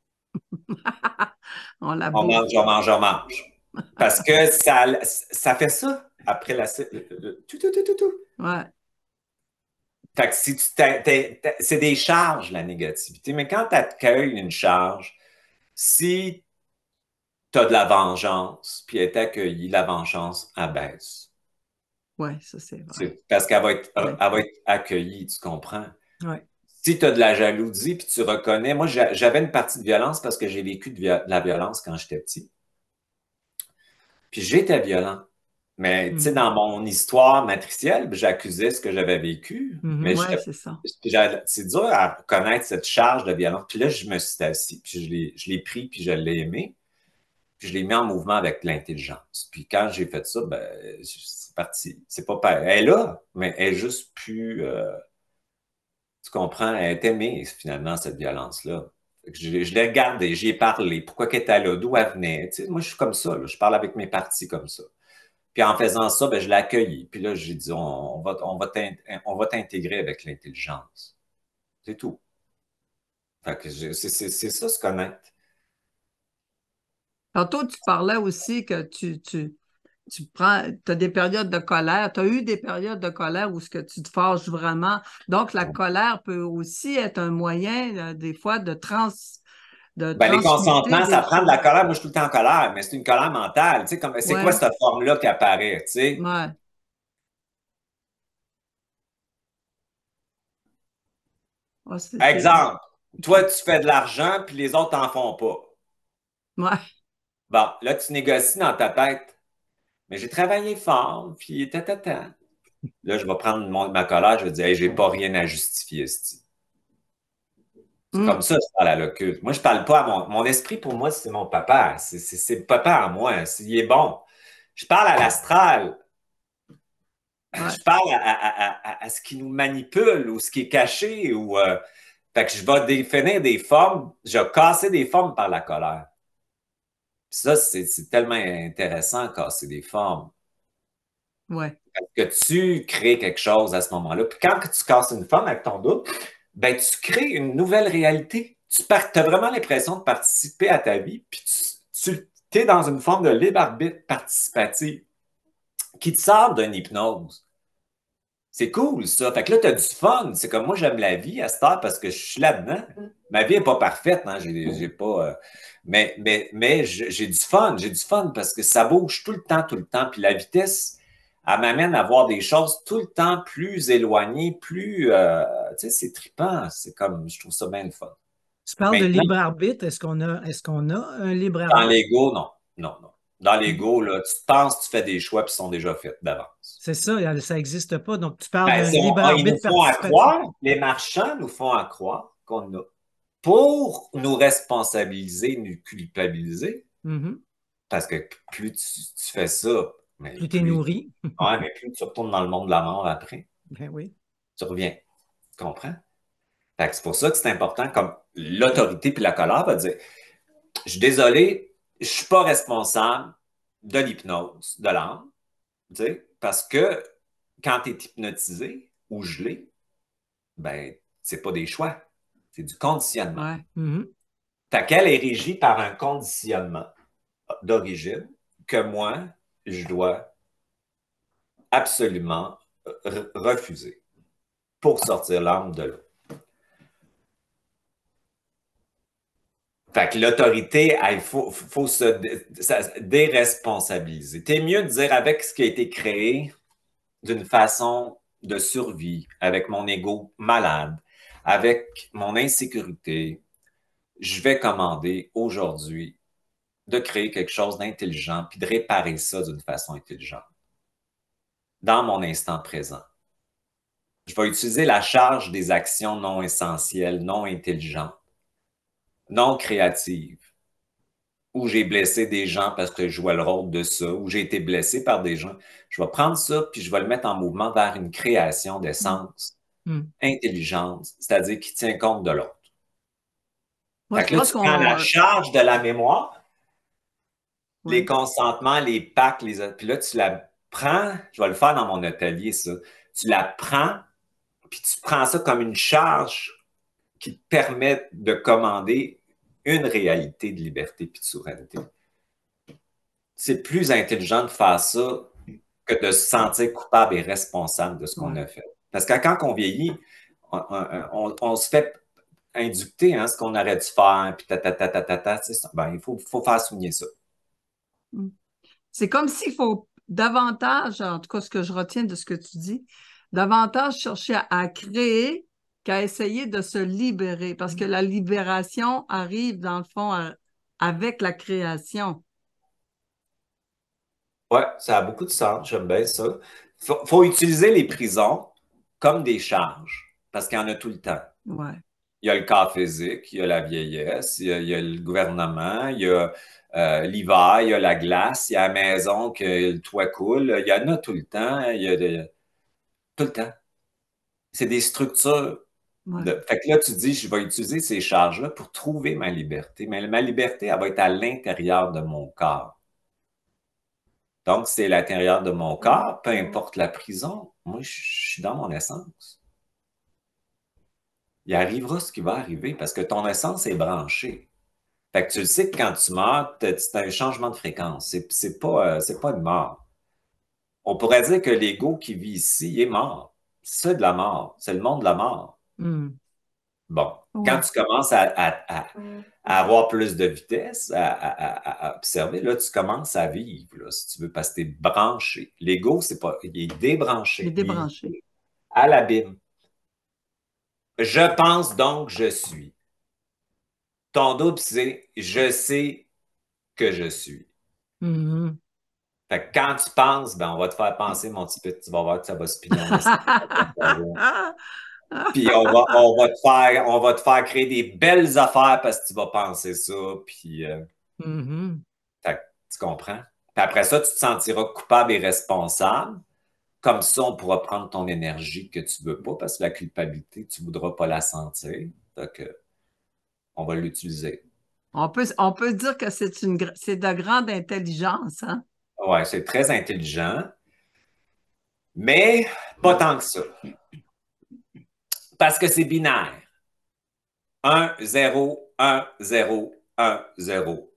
On la On bouffe. mange, on mange, on mange. Parce que ça, ça fait ça après la... Tout, tout, tout, tout, tout. Ouais. Fait que si tu t'as- t'as- t'as- c'est des charges, la négativité. Mais quand tu accueilles une charge, si tu as de la vengeance, puis elle est accueillie, la vengeance abaisse. Ouais, ça c'est vrai. C'est parce qu'elle va être, Ouais. elle va être accueillie, tu comprends? Ouais. Si tu as de la jalousie, puis tu reconnais, moi j'a- j'avais une partie de violence parce que j'ai vécu de, via- de la violence quand j'étais petit. Puis j'étais violent. Mais tu sais, Mhm. dans mon histoire matricielle, j'accusais ce que j'avais vécu. Mhm. Mais Ouais, j'étais- c'est ça. puis j'ai- c'est dur à reconnaître cette charge de violence. Puis là, je me suis assis, puis je l'ai je l'ai pris, puis je l'ai aimé. Puis je l'ai mis en mouvement avec l'intelligence. Puis quand j'ai fait ça, ben, c'est parti. C'est pas pareil. Elle est là, mais elle est juste plus... euh, tu comprends? Elle est aimée, finalement, cette violence-là. Fait que Je, je l'ai regardée, j'y ai parlé. Pourquoi qu'elle était là? D'où elle venait? Tu sais, moi, je suis comme ça. Là. Je parle avec mes parties comme ça. Puis en faisant ça, ben, je l'ai accueilli. Puis là, j'ai dit, on, on va, on va t'in- on va t'intégrer avec l'intelligence. C'est tout. Fait que je- c'est c'est- c'est ça, se connaître. Tantôt, tu parlais aussi que tu, tu, tu prends, tu as des périodes de colère. Tu as eu des périodes de colère où ce que tu te fâches vraiment. Donc, la colère peut aussi être un moyen, euh, des fois, de trans, de Ben, les transmuter consentements, ça des prend de la choses. colère. Moi, je suis tout le temps en colère, mais c'est une colère mentale. Tu sais, comme, c'est quoi Ouais, cette forme-là qui apparaît, tu sais? ouais. Ouais, c'est, c'est- Exemple, toi, OK. tu fais de l'argent, puis les autres t'en font pas. Ouais, Bon, là, tu négocies dans ta tête. Mais j'ai travaillé fort, puis tatata. Là, je vais prendre mon- ma colère, je vais dire, hey, j'ai pas rien à justifier, esti. C'est comme hum, ça que je parle à l'occulte. Moi, je parle pas à mon, mon esprit, pour moi, c'est mon papa. C'est c'est- c'est le papa à moi. C'est- Il est bon. Je parle à l'astral. ouais, Je parle à, à- à- à- à ce qui nous manipule ou ce qui est caché. Ou, euh, fait que je vais définir des formes. Je vais casser des formes par la colère. Puis ça, c'est c'est tellement intéressant, casser des formes. ouais. Que tu crées quelque chose à ce moment-là. Puis quand tu casses une forme avec ton doute, ben, tu crées une nouvelle réalité. Tu as vraiment l'impression de participer à ta vie, puis tu, tu es dans une forme de libre arbitre participatif qui te sort d'une hypnose. C'est cool, ça. Fait que là, tu as du fun. C'est comme moi, j'aime la vie à cette heure parce que je suis là-dedans. Ma vie n'est pas parfaite, hein. J'ai, j'ai pas. euh, mais mais, mais j'ai du fun. J'ai du fun parce que ça bouge tout le temps, tout le temps. Puis la vitesse, elle m'amène à voir des choses tout le temps plus éloignées, plus. euh, tu sais, c'est trippant. C'est comme, je trouve ça bien le fun. Tu parles de Maintenant, libre arbitre. Est-ce qu'on a, est-ce qu'on a un libre dans arbitre? l'ego, non. Non, non. Dans l'ego, là, tu penses, tu fais des choix qui sont déjà faits d'avance. C'est ça, ça n'existe pas. Donc, tu parles Ben, d'un c'est- on- libre on- ils nous arbitre font à participatif. croire, les marchands nous font à croire qu'on a, pour nous responsabiliser, nous culpabiliser, Mhm. parce que plus tu, tu fais ça, mais Plus tu es plus, nourri. ouais, mais plus tu retournes dans le monde de la mort après, Ben oui. tu reviens. Tu comprends? Fait que c'est pour ça que c'est important, comme l'autorité puis la colère va dire, je suis désolé, je suis pas responsable de l'hypnose de l'âme, tu sais, parce que quand tu es hypnotisé ou gelé, ben, c'est pas des choix, c'est du conditionnement. Ouais. Mhm. Fait qu'elle est régie par un conditionnement d'origine que moi, je dois absolument re- refuser pour sortir l'âme de là. Fait que l'autorité, il faut, faut se dé- ça- déresponsabiliser. T'es mieux de dire avec ce qui a été créé d'une façon de survie, avec mon ego malade, avec mon insécurité, je vais commander aujourd'hui de créer quelque chose d'intelligent puis de réparer ça d'une façon intelligente dans mon instant présent. Je vais utiliser la charge des actions non essentielles, non intelligentes, non créatives, où j'ai blessé des gens parce que je jouais le rôle de ça, où j'ai été blessé par des gens. Je vais prendre ça puis je vais le mettre en mouvement vers une création d'essence Mhm. intelligente, c'est-à-dire qui tient compte de l'autre. Moi, Fait je que là, pense tu prends la qu'on. charge de la mémoire, les Ouais. consentements, les pactes, les... puis là, tu la prends, je vais le faire dans mon atelier, ça. Tu la prends, puis tu prends ça comme une charge qui te permet de commander une réalité de liberté puis de souveraineté. C'est plus intelligent de faire ça que de se sentir coupable et responsable de ce qu'on Ouais. a fait. Parce que quand on vieillit, on, on, on se fait inducter hein, ce qu'on aurait dû faire, puis ta, ta, ta, ta, ta, ta, ben, il faut, faut faire souligner ça. Mm. C'est comme s'il faut davantage, en tout cas ce que je retiens de ce que tu dis, davantage chercher à, à créer qu'à essayer de se libérer, parce que la libération arrive dans le fond à- avec la création. Ouais, ça a beaucoup de sens, j'aime bien ça. Faut, faut utiliser les prisons comme des charges, parce qu'il y en a tout le temps. Ouais. Il Il y a le corps physique, il y a la vieillesse, il y a, il y a le gouvernement, il y a euh, l'hiver, il y a la glace, il y a la maison que le toit coule. Il y en a tout le temps. Il y a de- tout le temps. C'est des structures. Ouais. De... Fait que là, tu dis, je vais utiliser ces charges-là pour trouver ma liberté. Mais ma liberté, elle va être à l'intérieur de mon corps. Donc, c'est à l'intérieur de mon corps, peu importe la prison. Moi, je suis dans mon essence. Il arrivera ce qui va arriver parce que ton essence est branchée. Fait que tu le sais que quand tu meurs, tu as un changement de fréquence. C'est c'est pas, euh, c'est pas une mort. On pourrait dire que l'ego qui vit ici, il est mort. C'est de la mort. C'est le monde de la mort. Mm. Bon, quand Ouais. tu commences à, à- à- à avoir plus de vitesse, à, à- à- à observer, là, tu commences à vivre, là, si tu veux, parce que tu es branché. L'ego, c'est pas, il est Il est débranché. Il débranché. est à l'abîme. Je pense donc je suis. Ton double, c'est je sais que je suis. Mhm. Fait que quand tu penses, ben, on va te faire penser, mon petit peu, tu vas voir que ça va spinner en esti. Puis on va, on va te faire, on va te faire créer des belles affaires parce que tu vas penser ça. Puis, euh, Mhm. fait que tu comprends? Puis après ça, tu te sentiras coupable et responsable. Comme ça, on pourra prendre ton énergie que tu veux pas parce que la culpabilité, tu voudras pas la sentir. Donc, euh, on va l'utiliser. On peut, on peut dire que c'est une, gr- c'est de grande intelligence, hein? Ouais, c'est très intelligent, mais pas tant que ça. Parce que c'est binaire. Un, zéro, un, zéro, un, zéro.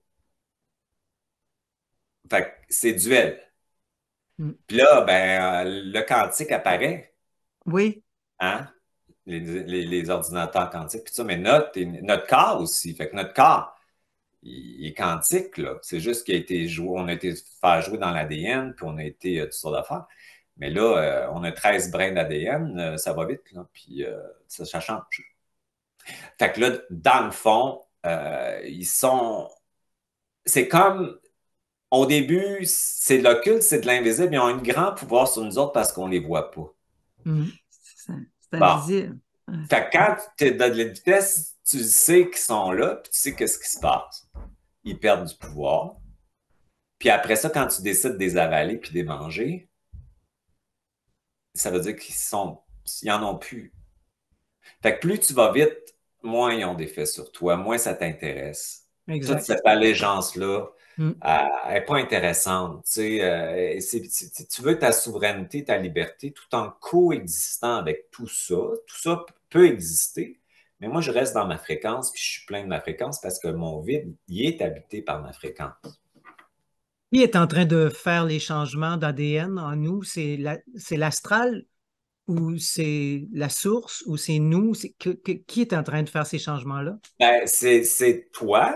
Fait que c'est duel. Mm. Puis là, ben, euh, le quantique apparaît, Oui. hein? Les, les- les ordinateurs quantiques, puis ça, mais notre, notre corps aussi. Fait que notre corps, il, il est quantique, là. C'est juste qu'il a été joué, on a été faire jouer dans l'A D N, puis on a été euh, toutes sortes d'affaires. Mais là, euh, on a treize brins d'A D N, euh, ça va vite, là, puis euh, ça, ça change. Fait que là, dans le fond, euh, ils sont. C'est comme. Au début, c'est de l'occulte, c'est de l'invisible. Ils ont un grand pouvoir sur nous autres parce qu'on ne les voit pas. Mm. C'est c'est Bon. invisible. Ouais. Fait que quand tu es dans de la vitesse, tu sais qu'ils sont là, puis tu sais qu'est-ce qui se passe. Ils perdent du pouvoir. Puis après ça, quand tu décides de les avaler puis de les manger, ça veut dire qu'ils sont. Ils en ont plus. Fait que plus tu vas vite, moins ils ont d'effet sur toi, moins ça t'intéresse. Toute Exact. cette allégeance-là, Mm. elle n'est pas intéressante. Tu sais, euh, c'est- c'est- tu veux ta souveraineté, ta liberté, tout en coexistant avec tout ça. Tout ça p- peut exister, mais moi, je reste dans ma fréquence, puis je suis plein de ma fréquence parce que mon vide, il est habité par ma fréquence. Qui est en train de faire les changements d'A D N en nous? C'est la- c'est l'astral ou c'est la source ou c'est nous? C'est que- que- qui est en train de faire ces changements-là? Ben, c'est c'est toi,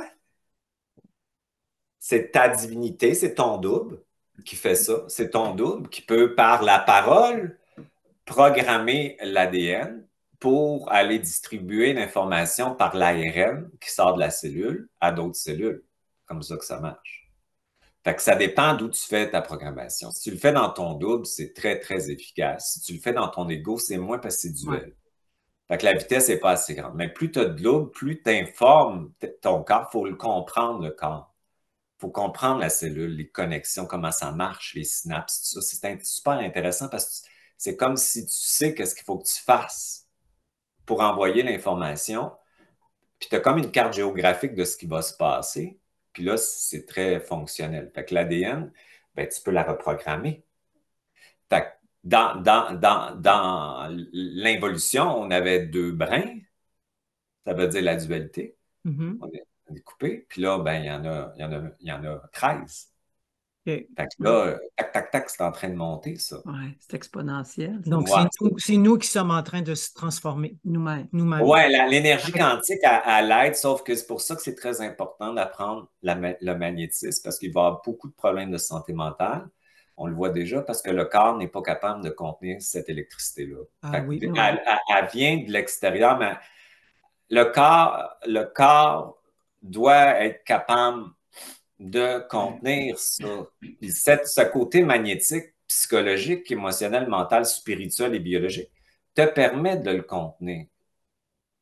c'est ta divinité, c'est ton double qui fait ça. C'est ton double qui peut, par la parole, programmer l'A D N pour aller distribuer l'information par l'A R N qui sort de la cellule à d'autres cellules. Comme ça que ça marche. Fait que ça dépend d'où tu fais ta programmation. Si tu le fais dans ton double, c'est très, très efficace. Si tu le fais dans ton ego, c'est moins parce que c'est duel. Ouais. Fait que la vitesse n'est pas assez grande. Mais plus tu as de double, plus tu informes ton corps. Il faut le comprendre, le corps. Il faut comprendre la cellule, les connexions, comment ça marche, les synapses, tout ça. C'est super intéressant parce que c'est comme si tu sais qu'est-ce qu'il faut que tu fasses pour envoyer l'information. Puis tu as comme une carte géographique de ce qui va se passer. Puis là, c'est très fonctionnel. Fait que l'A D N, ben, tu peux la reprogrammer. Fait que dans, dans, dans, dans l'involution, on avait deux brins. Ça veut dire la dualité. Mhm. On est, on est coupé. Puis là, ben, il y en a, il y en a, il y en a treize. OK. Fait que là, euh, tac, tac, tac, c'est en train de monter, ça. Ouais, c'est exponentiel. Donc, Ouais. c'est nous, c'est nous qui sommes en train de se transformer Nous-mêmes. nous-mêmes. Ouais, la- l'énergie quantique, elle, elle aide, sauf que c'est pour ça que c'est très important d'apprendre la ma- le magnétisme, parce qu'il va y avoir beaucoup de problèmes de santé mentale. On le voit déjà parce que le corps n'est pas capable de contenir cette électricité-là. Ah Fait que oui, elle, oui. elle- elle vient de l'extérieur, mais le corps, le corps doit être capable de contenir ça. Puis cette- ce côté magnétique, psychologique, émotionnel, mental, spirituel et biologique te permet de le contenir.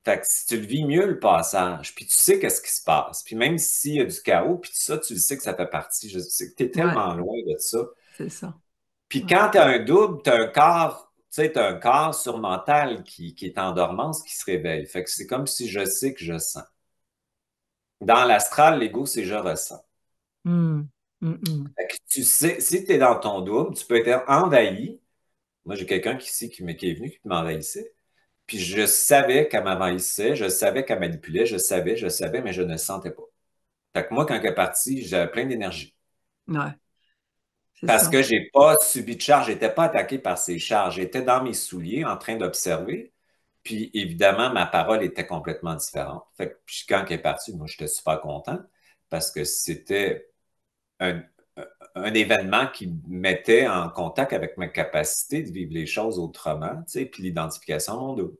Fait que si tu le vis mieux, le passage, puis tu sais qu'est-ce qui se passe, puis même s'il y a du chaos, puis ça, tu le sais que ça fait partie, je sais que tu es Ouais, tellement loin de ça. c'est ça. Puis Ouais. quand tu as un double, tu as un corps, tu sais, tu as un corps surmental qui, qui est en dormance, qui se réveille. Fait que c'est comme si je sais que je sens. Dans l'astral, l'ego, c'est je ressens. Hum, hum, hum. Fait que tu sais, si tu es dans ton double, tu peux être envahi. Moi, j'ai quelqu'un qui, ici qui, m'est- qui est venu, qui m'envahissait. Puis je savais qu'elle m'envahissait, je savais qu'elle manipulait, je savais, je savais, mais je ne sentais pas. Fait que moi, quand elle est partie, j'avais plein d'énergie. Ouais, c'est Parce ça. que j'ai pas subi de charge, j'étais pas attaqué par ces charges. J'étais dans mes souliers en train d'observer. Puis évidemment, ma parole était complètement différente. Fait que puis quand elle est partie, moi, j'étais super content parce que c'était un, un événement qui me mettait en contact avec ma capacité de vivre les choses autrement, tu sais, puis l'identification à mon dos.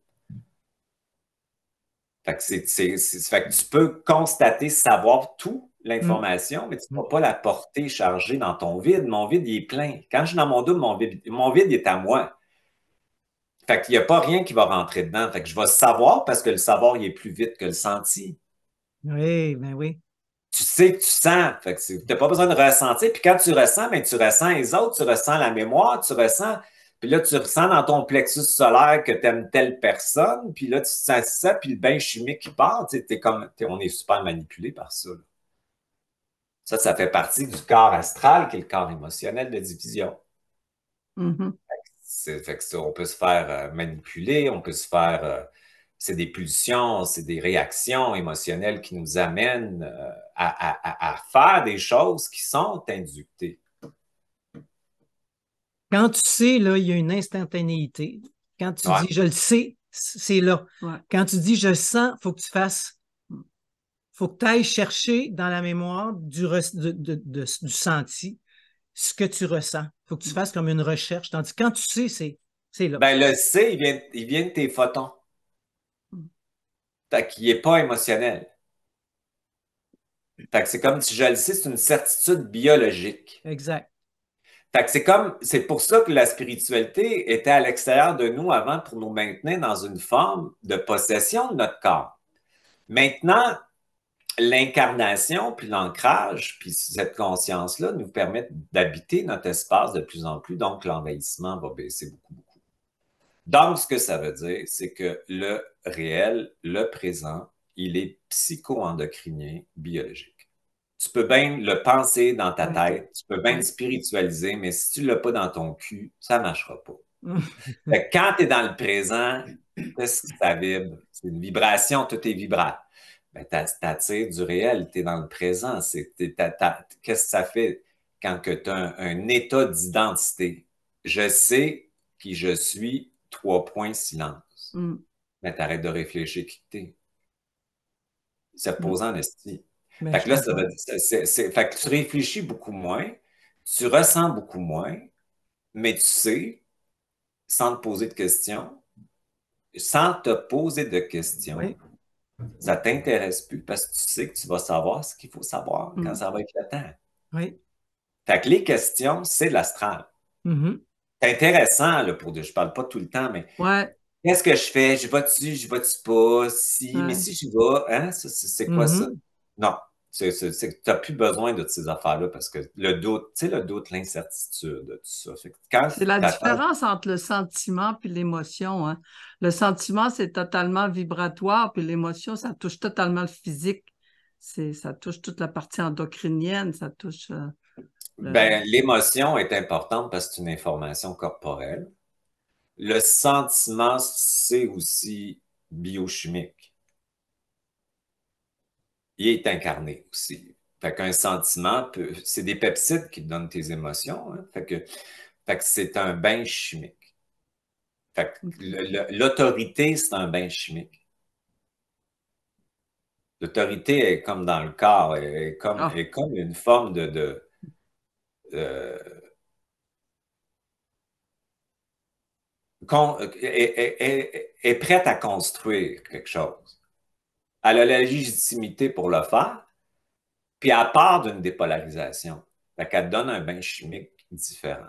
Fait que, c'est, c'est, c'est- fait que tu peux constater, savoir tout Hum, l'information, mais tu ne hum. peux pas la porter chargée dans ton vide. Mon vide, il est plein. Quand je suis dans mon double, mon vide, mon vide, il est à moi. Fait qu'il n'y a pas rien qui va rentrer dedans. Fait que je vais savoir parce que le savoir, il est plus vite que le senti. Oui, ben oui. Tu sais que tu sens. Fait que tu n'as pas besoin de ressentir. Puis quand tu ressens, ben, tu ressens les autres, tu ressens la mémoire, tu ressens. Puis là, tu ressens dans ton plexus solaire que tu aimes telle personne. Puis là, tu sens ça, puis le bain chimique qui part. Tu sais, t'es comme, t'es- on est super manipulé par ça, là. Ça, ça fait partie du corps astral, qui est le corps émotionnel de division. Mhm. C'est, fait que ça, on peut se faire euh, manipuler, on peut se faire. Euh, c'est des pulsions, c'est des réactions émotionnelles qui nous amènent euh, à, à- à faire des choses qui sont inductées. Quand tu sais, là, il y a une instantanéité. Quand tu Ouais. dis je le sais, c'est là. Ouais. Quand tu dis je le sens, il faut que tu fasses, faut que tu ailles chercher dans la mémoire du, res- de- de- de- du senti ce que tu ressens. Il faut que tu fasses comme une recherche. Tandis que quand tu sais, c'est, c'est là. Ben, le C, il vient, il vient de tes photons. Fait qu'il n'est pas émotionnel. Fait que c'est comme si je le sais, c'est une certitude biologique. Exact. Fait que c'est comme, c'est pour ça que la spiritualité était à l'extérieur de nous avant pour nous maintenir dans une forme de possession de notre corps. Maintenant, l'incarnation, puis l'ancrage, puis cette conscience-là nous permettent d'habiter notre espace de plus en plus, donc l'envahissement va baisser beaucoup, beaucoup. Donc, ce que ça veut dire, c'est que le réel, le présent, il est psycho-endocrinien biologique. Tu peux bien le penser dans ta Oui, tête, tu peux bien le oui. spiritualiser, mais si tu ne l'as pas dans ton cul, ça ne marchera pas. Fait que quand tu es dans le présent, qu'est-ce que ça vibre? C'est une vibration, tout est vibrant. Ben, t'attires du réel, tu es dans le présent. C'est, t'es- t'as- t'as- qu'est-ce que ça fait quand tu as un, un état d'identité? Je sais qui je suis, trois points, silence. Mm. Mais t'arrêtes de réfléchir qui t'es. C'est Mm. reposant en esti. Ben, Fait je que là, ça comprends. veut dire, c'est, c'est- c'est- fait que tu réfléchis beaucoup moins, tu ressens beaucoup moins, mais tu sais, sans te poser de questions, sans te poser de questions, Oui. ça t'intéresse plus parce que tu sais que tu vas savoir ce qu'il faut savoir quand Mm. ça va être le temps. Oui. Fait que les questions, c'est de l'astral. Mhm. C'est intéressant, là, pour de, je parle pas tout le temps, mais Ouais, qu'est-ce que je fais? Je vais-tu, je vais-tu pas? Si, mais ouais. si je vais, hein? Ça, c'est c'est quoi ça? Mhm. Non. C'est, c'est, c'est que tu n'as plus besoin de ces affaires-là parce que le doute, tu sais, le doute, l'incertitude, tout ça. Fait que quand C'est la t'attends, différence entre le sentiment puis l'émotion, hein. Le sentiment, c'est totalement vibratoire, puis l'émotion, ça touche totalement le physique. C'est, ça touche toute la partie endocrinienne, ça touche euh, le... ben, l'émotion est importante parce que c'est une information corporelle. Le sentiment, c'est aussi biochimique. Il est incarné aussi. Fait qu'un sentiment, peut, c'est des peptides qui te donnent tes émotions, hein. Fait que, fait que c'est un bain chimique. Fait que le- le- l'autorité, c'est un bain chimique. L'autorité est comme dans le corps, est, est comme, Ah, est comme une forme de, de euh, con- est, est- est- est prête à construire quelque chose. Elle a la légitimité pour le faire, puis elle part d'une dépolarisation. Fait qu'elle donne un bain chimique différent.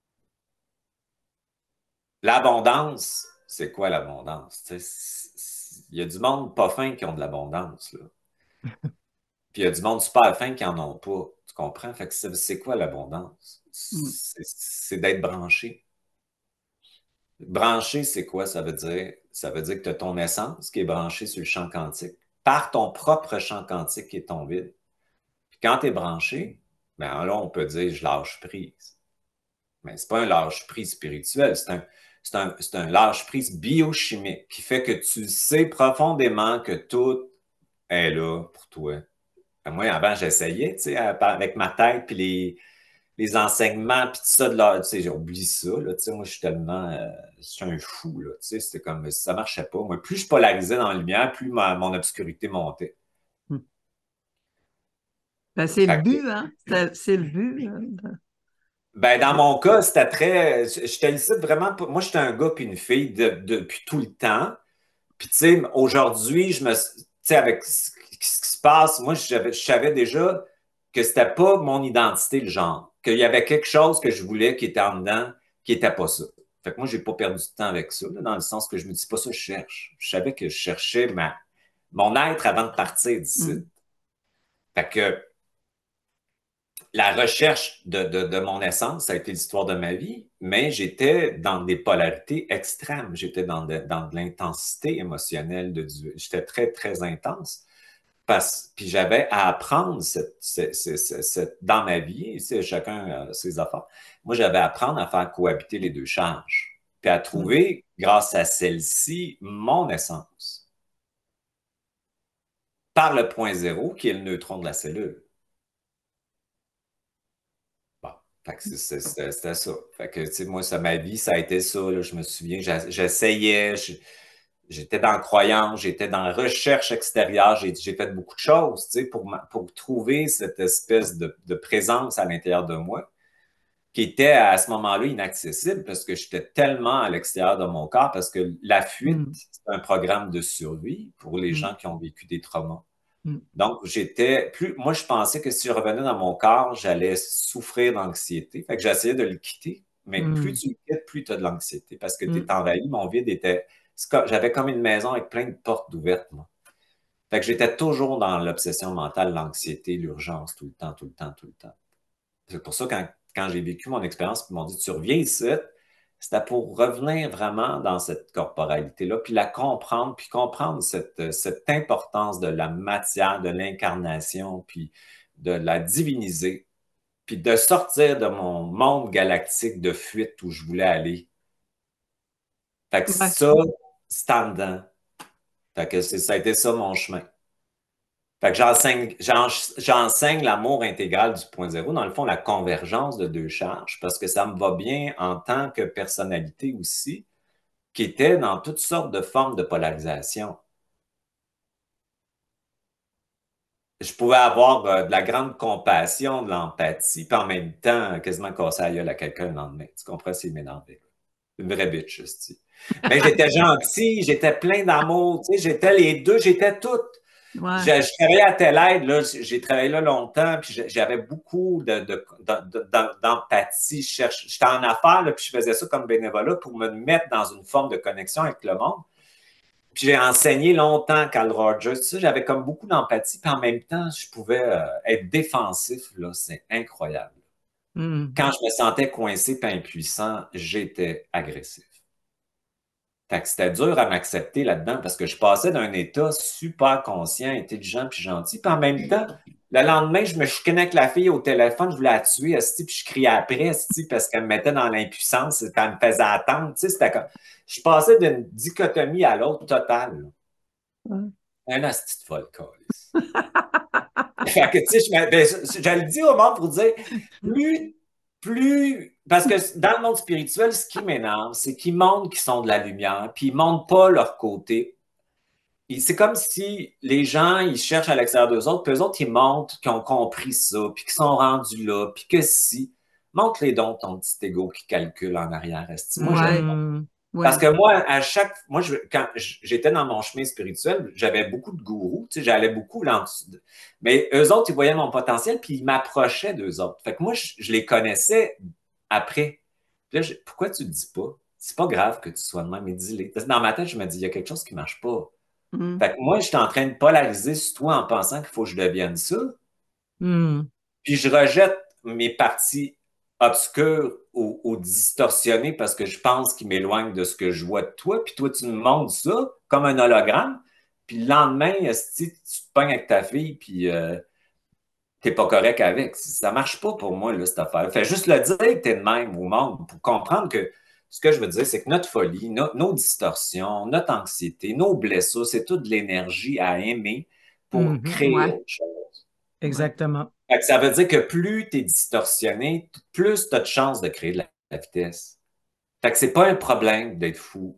L'abondance, c'est quoi l'abondance? Tu sais, il y a du monde pas fin qui ont de l'abondance, là. Puis il y a du monde super fin qui en ont pas. Tu comprends? Fait que c'est quoi l'abondance? Mm. C'est d'être branché. Branché, c'est quoi? Ça veut dire, ça veut dire que tu as ton essence qui est branchée sur le champ quantique, par ton propre champ quantique qui est ton vide. Puis quand tu es branché, ben là, on peut dire je lâche prise. Mais c'est pas un lâche prise spirituel, c'est un, c'est un, c'est un lâche prise biochimique qui fait que tu sais profondément que tout est là pour toi. Moi, avant, j'essayais, tu sais, avec ma tête, puis les, les enseignements, puis tout ça, de là, tu sais, j'oublie ça, là, tu sais, moi, je suis tellement, euh, je suis un fou, là, tu sais, c'était comme, ça marchait pas. Moi, plus je polarisais dans la lumière, plus ma, mon obscurité montait. Mm. Ben, c'est le Fait que, but, hein? C'est le but. Hein, de... ben, dans mon cas, c'était très, je te le cite vraiment, pas- moi, j'étais un gars puis une fille de- depuis tout le temps, puis tu sais, aujourd'hui, je me, tu sais, avec ce ce qui se passe, moi, je savais je savais déjà que c'était pas mon identité, le genre. Qu'il y avait quelque chose que je voulais qui était en dedans, qui était pas ça. Fait que moi, j'ai pas perdu de temps avec ça, là, dans le sens que je me dis pas ça, je cherche. Je savais que je cherchais ma, mon être avant de partir d'ici. Mm. Fait que la recherche de, de, de mon essence, ça a été l'histoire de ma vie, mais j'étais dans des polarités extrêmes. J'étais dans de, dans de l'intensité émotionnelle de Dieu. J'étais très, très intense. Parce, puis j'avais à apprendre cette, cette, cette, cette- dans ma vie, c'est chacun a ses affaires. Moi, j'avais à apprendre à faire cohabiter les deux charges, puis à Mm. trouver, grâce à celle-ci, mon essence, par le point zéro, qui est le neutron de la cellule. Bon, fait que c'est- c'est- c'était c'était ça. Fait que, tu sais, moi, ça, ma vie, ça a été ça, là, je me souviens, j'a- j'essayais, je- j'étais dans la croyance, j'étais dans la recherche extérieure, j'ai j'ai fait beaucoup de choses, tu sais, pour, ma- pour trouver cette espèce de, de présence à l'intérieur de moi, qui était à ce moment-là inaccessible parce que j'étais tellement à l'extérieur de mon corps, parce que la fuite, Mm. c'est un programme de survie pour les Mm. gens qui ont vécu des traumas. Mm. Donc, j'étais plus. Moi, je pensais que si je revenais dans mon corps, j'allais souffrir d'anxiété. Fait que j'essayais de le quitter. Mais plus Mm. tu le quittes, plus tu as de l'anxiété parce que tu Mm. es envahi. Mon vide était. c'est comme- J'avais comme une maison avec plein de portes ouvertes, moi. Fait que j'étais toujours dans l'obsession mentale, l'anxiété, l'urgence, tout le temps, tout le temps, tout le temps. C'est pour ça, quand, quand j'ai vécu mon expérience, ils m'ont dit, tu reviens ici, c'était pour revenir vraiment dans cette corporalité-là, puis la comprendre, puis comprendre cette, cette importance de la matière, de l'incarnation, puis de la diviniser, puis de sortir de mon monde galactique de fuite où je voulais aller. Fait que Ouais. ça, c'est en dedans. Fait que c'est- ça a été ça mon chemin. Fait que j'enseigne, j'en- j'enseigne l'amour intégral du point zéro, dans le fond, la convergence de deux charges, parce que ça me va bien en tant que personnalité aussi, qui était dans toutes sortes de formes de polarisation. Je pouvais avoir euh, de la grande compassion, de l'empathie, puis en même temps, quasiment casser la gueule à quelqu'un le lendemain. Tu comprends s'il m'énervait? Une vraie bitch, je. Mais j'étais gentil, j'étais plein d'amour, tu sais, j'étais les deux, j'étais tout. Je, Ouais. je travaillais à telle aide, là, j'ai travaillé là longtemps, puis j'avais beaucoup de, de, de, d'empathie. Je cherche, j'étais en affaires, là, puis je faisais ça comme bénévolat pour me mettre dans une forme de connexion avec le monde. Puis j'ai enseigné longtemps Carl Rogers, tout ça, j'avais comme beaucoup d'empathie, puis en même temps, je pouvais euh, être défensif, là, c'est incroyable. Mm. Quand je me sentais coincé et impuissant, j'étais agressif. Fait que c'était dur à m'accepter là-dedans parce que je passais d'un état super conscient, intelligent puis gentil. Puis en même temps, le lendemain, je me chicanais avec la fille au téléphone, je voulais la tuer, esti, puis je criais après, esti, parce qu'elle me mettait dans l'impuissance, puis elle me faisait attendre. Tu sais, c'était comme... Je passais d'une dichotomie à l'autre totale. Là. Ouais. Un asti de folle, câlisse. Fait que, tu sais, je, me- ben, je- je le dis au monde pour dire, plus, plus, parce que dans le monde spirituel, ce qui m'énerve, c'est qu'ils montrent qu'ils sont de la lumière, puis ils montrent pas leur côté. Et c'est comme si les gens, ils cherchent à l'extérieur d'eux autres, puis eux autres, ils montrent qu'ils ont compris ça, puis qu'ils sont rendus là, puis que si, montre-les donc ton petit ego qui calcule en arrière. Esti. Moi, j'aime Ouais. Hmm. parce Ouais. que moi, à chaque. Moi, je, quand j'étais dans mon chemin spirituel, j'avais beaucoup de gourous, tu sais, j'allais beaucoup là mais eux autres, ils voyaient mon potentiel, puis ils m'approchaient d'eux autres. Fait que moi, je, je les connaissais après. Puis là, je- pourquoi tu le dis pas? C'est pas grave que tu sois de même, mais dis-le. Dans ma tête, je me dis, il y a quelque chose qui marche pas. Mm. Fait que moi, je suis en train de polariser sur toi en pensant qu'il faut que je devienne ça. Hmm. Puis je rejette mes parties obscures ou, ou distorsionnées parce que je pense qu'ils m'éloignent de ce que je vois de toi. Puis toi, tu me montres ça comme un hologramme. Puis le lendemain, si tu te pognes avec ta fille, puis euh, t'es pas correct avec. Ça marche pas pour moi, là, cette affaire. Fais juste le dire que t'es de même au monde pour comprendre que ce que je veux dire, c'est que notre folie, no- nos distorsions, notre anxiété, nos blessures, c'est toute de l'énergie à aimer pour Mhm. créer Ouais, autre chose. ouais. Exactement. Fait que ça veut dire que plus tu es distorsionné, plus tu as de chances de créer de la, la vitesse. Fait que c'est pas un problème d'être fou.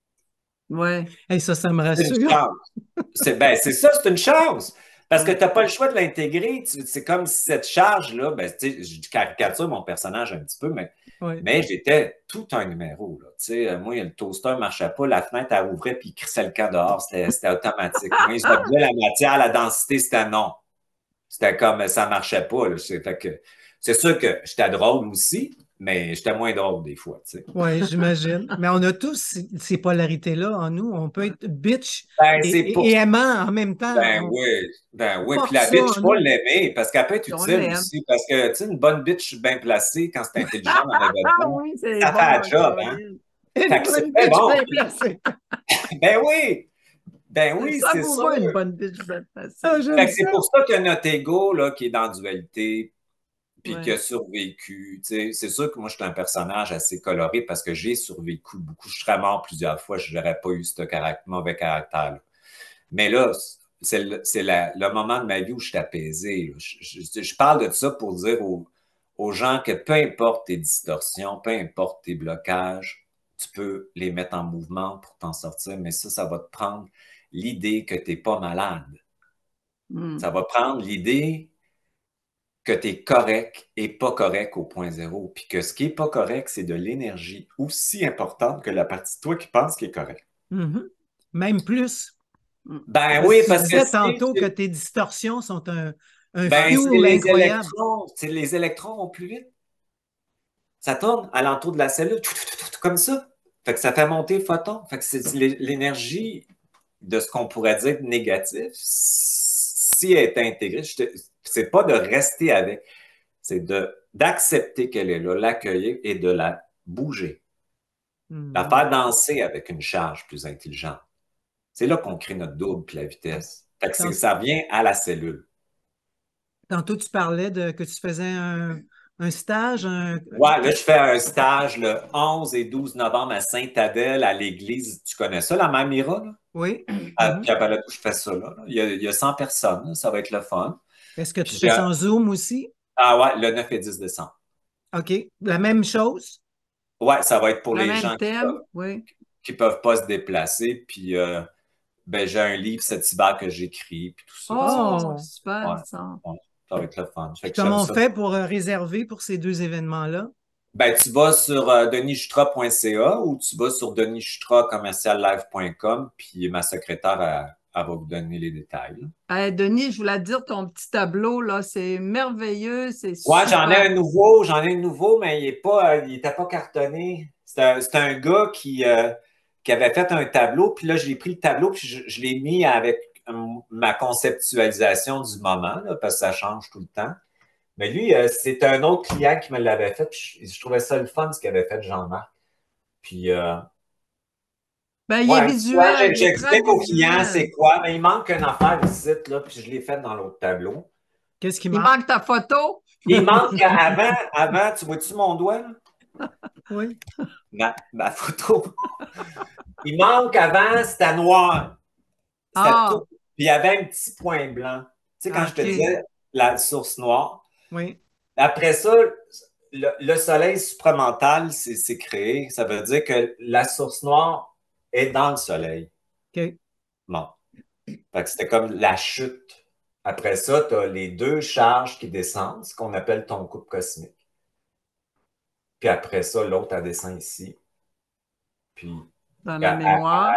Ouais. Et ça, ça me C'est une rassure. chance. C'est ben, c'est ça, c'est une chance. Parce que tu n'as pas le choix de l'intégrer. Tu- C'est comme si cette charge-là, ben, tu sais, je caricature mon personnage un petit peu, mais, Oui. mais j'étais tout un numéro. Là. Tu sais, euh, moi, le toaster ne marchait pas, la fenêtre, elle ouvrait, puis il crissait le camp dehors. C'était c'était automatique. Moi, je me disais, la matière, la densité, c'était non. C'était comme, ça marchait pas. Là. C'est fait que, c'est sûr que j'étais drôle aussi, mais j'étais moins drôle des fois. Tu sais. Oui, j'imagine. Mais on a tous ces ces polarités-là en nous. On peut être bitch Ben, et, c'est et- pour et aimant en même Ben temps. On oui, ben oui. Puis porte la ça bitch, en faut nous. l'aimer parce qu'elle peut être On utile l'aime. aussi. Parce que, tu sais, une bonne bitch bien placée quand c'est intelligent dans la Ah besoin, oui, c'est ça fait bon, la job, hein? Caroline. Fait Une que c'est bonne très bitch bon. bien placée. Ben oui, ben C'est oui, c'est sûr. savoureux, une bonne bitch bien Ah, placée. j'aime Fait que c'est ça. pour ça que notre ego, là, qui est dans la dualité, puis qui Ouais. a survécu, tu sais, c'est sûr que moi, je suis un personnage assez coloré parce que j'ai survécu beaucoup. Je serais mort plusieurs fois, je n'aurais pas eu ce caractère, mauvais caractère-là. Mais là, c'est le, c'est la- le moment de ma vie où je suis apaisé. Là. Je, je- je parle de ça pour dire aux, aux gens que peu importe tes distorsions, peu importe tes blocages, tu peux les mettre en mouvement pour t'en sortir, mais ça, ça va te prendre l'idée que tu n'es pas malade. Mm. Ça va prendre l'idée que tu es correct et pas correct au point zéro, puis que ce qui est pas correct, c'est de l'énergie aussi importante que la partie de toi qui pense qu'il est correct. Mhm. Même plus. Mm. Ben Parce que oui, tu parce que disais si tantôt que tu tes distorsions sont un, un Ben, c'est fuel les incroyable. électrons. C'est les électrons vont plus vite. Ça tourne alentour de la cellule, tout, tout, tout, tout, comme ça. Fait que ça fait monter le photon. Fait que c'est l'é- l'énergie de ce qu'on pourrait dire négatif, si elle est intégrée, je te- c'est pas de rester avec, c'est de d'accepter qu'elle est là, l'accueillir et de la bouger. La Mhm. faire danser avec une charge plus intelligente. C'est là qu'on crée notre double puis la vitesse. Fait que c'est- Tant- ça vient à la cellule. Tantôt, tu parlais de que tu faisais un, un stage, un... Ouais, là, je fais un stage le onze et douze novembre à Sainte-Adèle, à l'église. Tu connais ça, la Mère Mira, là? Oui. À Mhm. Pierre-Palais, je fais ça, là. Il y a, il y a cent personnes, là. Ça va être le fun. Est-ce que tu Puis fais j'ai... ça en Zoom aussi? Ah ouais, le neuf et dix décembre. OK. La même chose? Ouais, ça va être pour Le les même gens qui thème, peuvent, oui. qui peuvent pas se déplacer. Puis euh, ben, j'ai un livre cet hiver que j'écris, puis tout ça. Ça va être, Oh, Oh! ouais, super ça. ouais, ça va être le fun. Fait Puis que j'aime comment on ça. fait pour euh, réserver pour ces deux événements-là? Ben, tu vas sur euh, denis jutra point c a ou tu vas sur denis jutra commercial live point com, puis ma secrétaire, elle, elle va vous donner les détails. Là. Hey, Denis, je voulais te dire ton petit tableau, là, c'est merveilleux, c'est Ouais, j'en ai super. un nouveau, j'en ai un nouveau, mais il est pas, euh, il était pas cartonné. C'est un, c'est un gars qui, euh, qui avait fait un tableau, puis là, j'ai pris le tableau, puis je, je l'ai mis avec euh, ma conceptualisation du moment, là, parce que ça change tout le temps. Mais lui, euh, c'est un autre client qui me l'avait fait, puis je, je trouvais ça le fun, ce qu'il avait fait, Jean-Marc. Puis, euh, Ben, il est ouais, tu vois, visuel, j'ai- il est très j'explique aux clients visuel. c'est quoi, mais il manque une affaire ici, là, puis je l'ai fait dans l'autre tableau. Qu'est-ce qui Il manque? manque ta photo. Il manque avant, avant, tu vois-tu mon doigt, là? Oui. Ma, ma photo. Il manque avant, c'était noir. C'était tout. Ah, Puis il y avait un petit point blanc. Tu sais, quand je te OK. disais la source noire. Oui. Après ça, le, le soleil supramental s'est créé. Ça veut dire que la source noire est dans le soleil. OK. Bon. Fait que c'était comme la chute. Après ça, tu as les deux charges qui descendent, ce qu'on appelle ton couple cosmique. Puis après ça, l'autre, elle descend ici. Puis Dans la à- à- mémoire. à-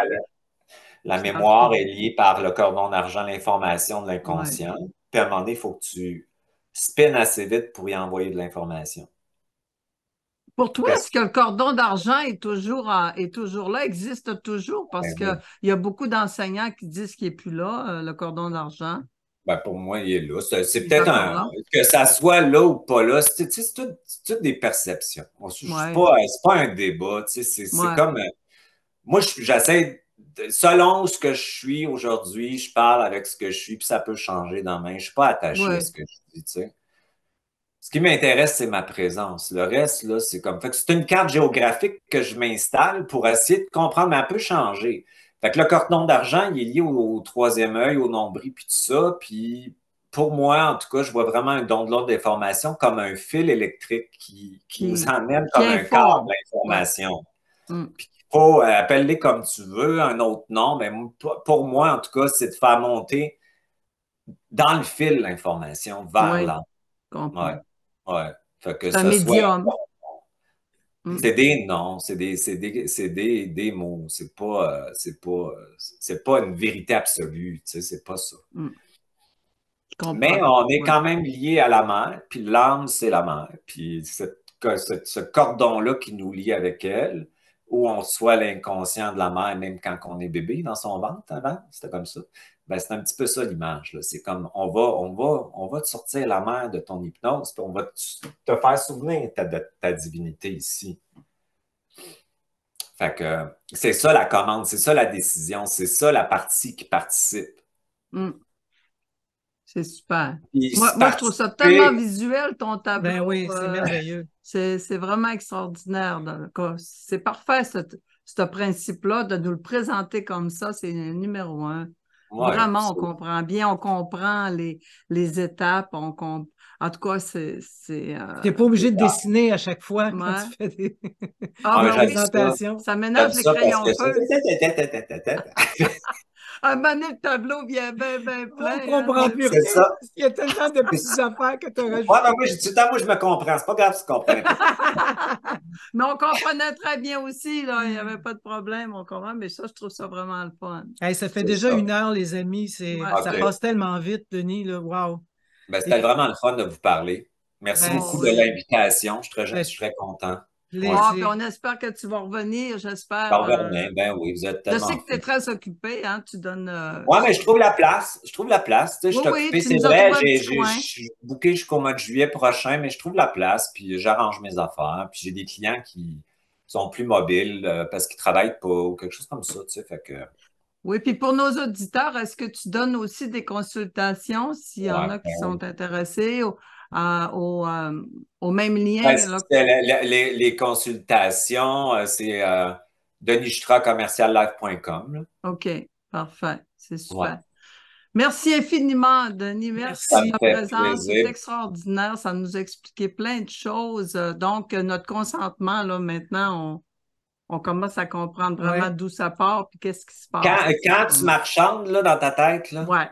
la Ça mémoire fait- est liée par le cordon d'argent, l'information de Ouais. l'inconscient. Puis à un moment donné, il faut que tu spins assez vite pour y envoyer de l'information. Pour toi, est-ce que le cordon d'argent est toujours, à- est toujours là, existe toujours? Parce Ben, qu'il y a beaucoup d'enseignants qui disent qu'il n'est plus là, euh, le cordon d'argent. ben, pour moi, il est là. C'est c'est Il est peut-être encore un. là. Que ça soit là ou pas là, c'est tu sais, c'est tout- c'est toutes des perceptions. Moi, je- je suis Ouais, pas, c'est pas un débat. Tu sais, C'est c'est ouais, comme. euh, Moi, je- j'essaie, de- selon ce que je suis aujourd'hui, je parle avec ce que je suis, puis ça peut changer demain. Je ne suis pas attaché à ouais. ce que je dis, tu sais. Ce qui m'intéresse, c'est ma présence. Le reste, là, c'est comme. Fait que c'est une carte géographique que je m'installe pour essayer de comprendre, mais elle peut changer. Fait que le cordon d'argent, il est lié au, au troisième œil, au nombril, puis tout ça. Puis pour moi, en tout cas, je vois vraiment un don de l'ordre d'information comme un fil électrique qui, qui nous Qui, emmène qui comme un câble informe. Ouais. d'information. Mm. Puis il faut euh, appeler comme tu veux, un autre nom, mais pour moi, en tout cas, c'est de faire monter dans le fil l'information vers Oui, l'âme. je Ouais, comprends. ouais. Fait que C'est un ce soit. médium. Mm. C'est des noms, c'est des, c'est des, c'est des, des mots. C'est pas, euh, c'est pas, euh, c'est pas une vérité absolue, tu sais, c'est pas ça. Mm. Je Mais comprends. on est Ouais. quand même lié à la mer, puis l'âme, c'est la mer. Puis cette- que ce, ce cordon-là qui nous lie avec elle, où on soit l'inconscient de la mère, même quand on est bébé dans son ventre avant, c'était comme ça. Ben, c'est un petit peu ça l'image, là. C'est comme on va, on va, on va te sortir la mère de ton hypnose, puis on va te, te faire souvenir ta- de ta divinité ici. Fait que c'est ça la commande, c'est ça la décision, c'est ça la partie qui participe. Mm. C'est super. Puis Moi, moi, je trouve ça tellement participer, visuel, ton tableau. Ben oui, c'est euh, merveilleux. c'est, c'est vraiment extraordinaire. dans le cas. C'est parfait, ce, ce principe-là, de nous le présenter comme ça. C'est le numéro un. ouais, Vraiment, on c'est- comprend bien, on comprend les, les étapes. On comp- En tout cas, c'est... c'est euh, Tu n'es pas obligé de dessiner à chaque fois quand ouais. tu fais des, Ah ah, des mais ben j'aime oui, ça. présentations. ça J'aime ménage les ça parce crayons que feutres. c'est Un moment donné, le tableau vient bien, bien On ne plein. Hein, comprend plus c'est rien ça. parce qu'il y a tellement de petites affaires que tu as Ouais, rajoutées. mais moi, je dis tout le temps, moi, je me comprends. C'est pas grave si tu comprenais pas. Mais on comprenait très bien aussi, là. Il n'y avait pas de problème, on comprend. Mais ça, je trouve ça vraiment le fun. Hey, ça fait C'est déjà ça. une heure, les amis. C'est, Ouais. ça OK. passe tellement vite, Denis. Là. Wow. Ben, c'était Et, vraiment le fun de vous parler. Merci ben, beaucoup Oh, de oui. l'invitation. Je suis très, je ben, suis très content. Ouais. Ah, puis plaisir. on espère que tu vas revenir, j'espère. euh, Pardonnez, ben oui, vous êtes Je tellement sais que tu es fous. très occupé, hein. Tu donnes. euh, Ouais, mais tu- je trouve la place. Je trouve la place. Tu sais, je Oui, suis oui, occupé, tu c'est nous as vrai. trouvé un J'ai, petit j'ai, je coin. suis booké jusqu'au mois de juillet prochain, mais je trouve la place. Puis j'arrange mes affaires. Puis j'ai des clients qui sont plus mobiles euh, parce qu'ils travaillent pas ou quelque chose comme ça. Tu sais, fait que, Oui, puis pour nos auditeurs, est-ce que tu donnes aussi des consultations s'il y en ouais, a qui ben oui. sont intéressés au, à- au, euh, au même Ben, lien, là? c'est- la- la- les, les consultations, euh, c'est euh, denis jutra commercial live point com. Là. OK, parfait. C'est Ouais, super. Merci infiniment, Denis. Merci ça de me ta fait présence. C'est plaisir. extraordinaire. Ça nous a expliqué plein de choses. Euh, Donc, euh, notre consentement, là, maintenant, on, on commence à comprendre vraiment Ouais. d'où ça part et qu'est-ce qui se passe. Quand, quand tu Hum. marchandes là, dans ta tête, là, Ouais,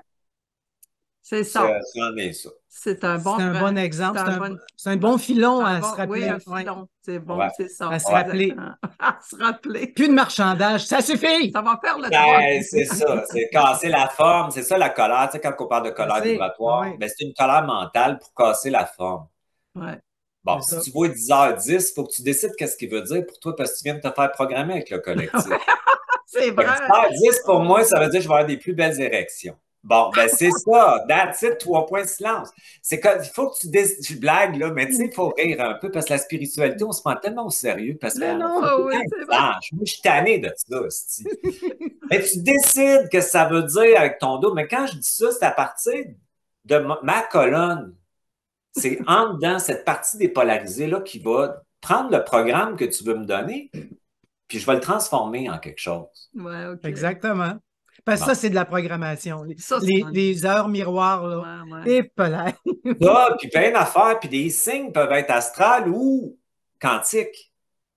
c'est ça. c'est c'en est ça. C'est un C'est bon un bon frère. C'est exemple. C'est un un, bon, c'est un bon filon un à se bon, oui, un rappeler. Ouais. filon. C'est bon, Ouais, c'est ça. À se ouais. rappeler. Exactement. À se rappeler. Plus de marchandage. Ça suffit! Ça va faire le travail. Ben, c'est ça, c'est casser la forme, c'est ça la colère. Tu sais, quand on parle de Je colère sais. vibratoire, Oui, ben, c'est une colère mentale pour casser la forme. Ouais. Bon, c'est si ça. tu vois dix heures dix, il faut que tu décides qu'est-ce qu'il veut dire pour toi parce que tu viens de te faire programmer avec le collectif. C'est Fait que vrai. dix heures dix, pour moi, ça veut dire que je vais avoir des plus belles érections. Bon, ben c'est ça. That's it, trois points de silence. C'est que, il faut que tu décides, je blague, là, mais tu sais, il faut rire un peu parce que la spiritualité, on se prend tellement au sérieux parce Mais qu'on non! fait Ah tout le oui, temps c'est être vrai. sage. Moi, je suis tanné de ça, hostie. Mais tu décides que ça veut dire avec ton dos. Mais quand je dis ça, c'est à partir de ma, ma colonne. C'est en dedans, cette partie dépolarisée-là qui va prendre le programme que tu veux me donner, puis je vais le transformer en quelque chose. Ouais, OK. Exactement. Parce que Bon. ça, c'est de la programmation. Les, Ça, c'est les, bon. les heures miroirs, là. Ouais, ouais. Et peut Ça, puis plein d'affaires, puis des signes peuvent être astrales ou quantiques.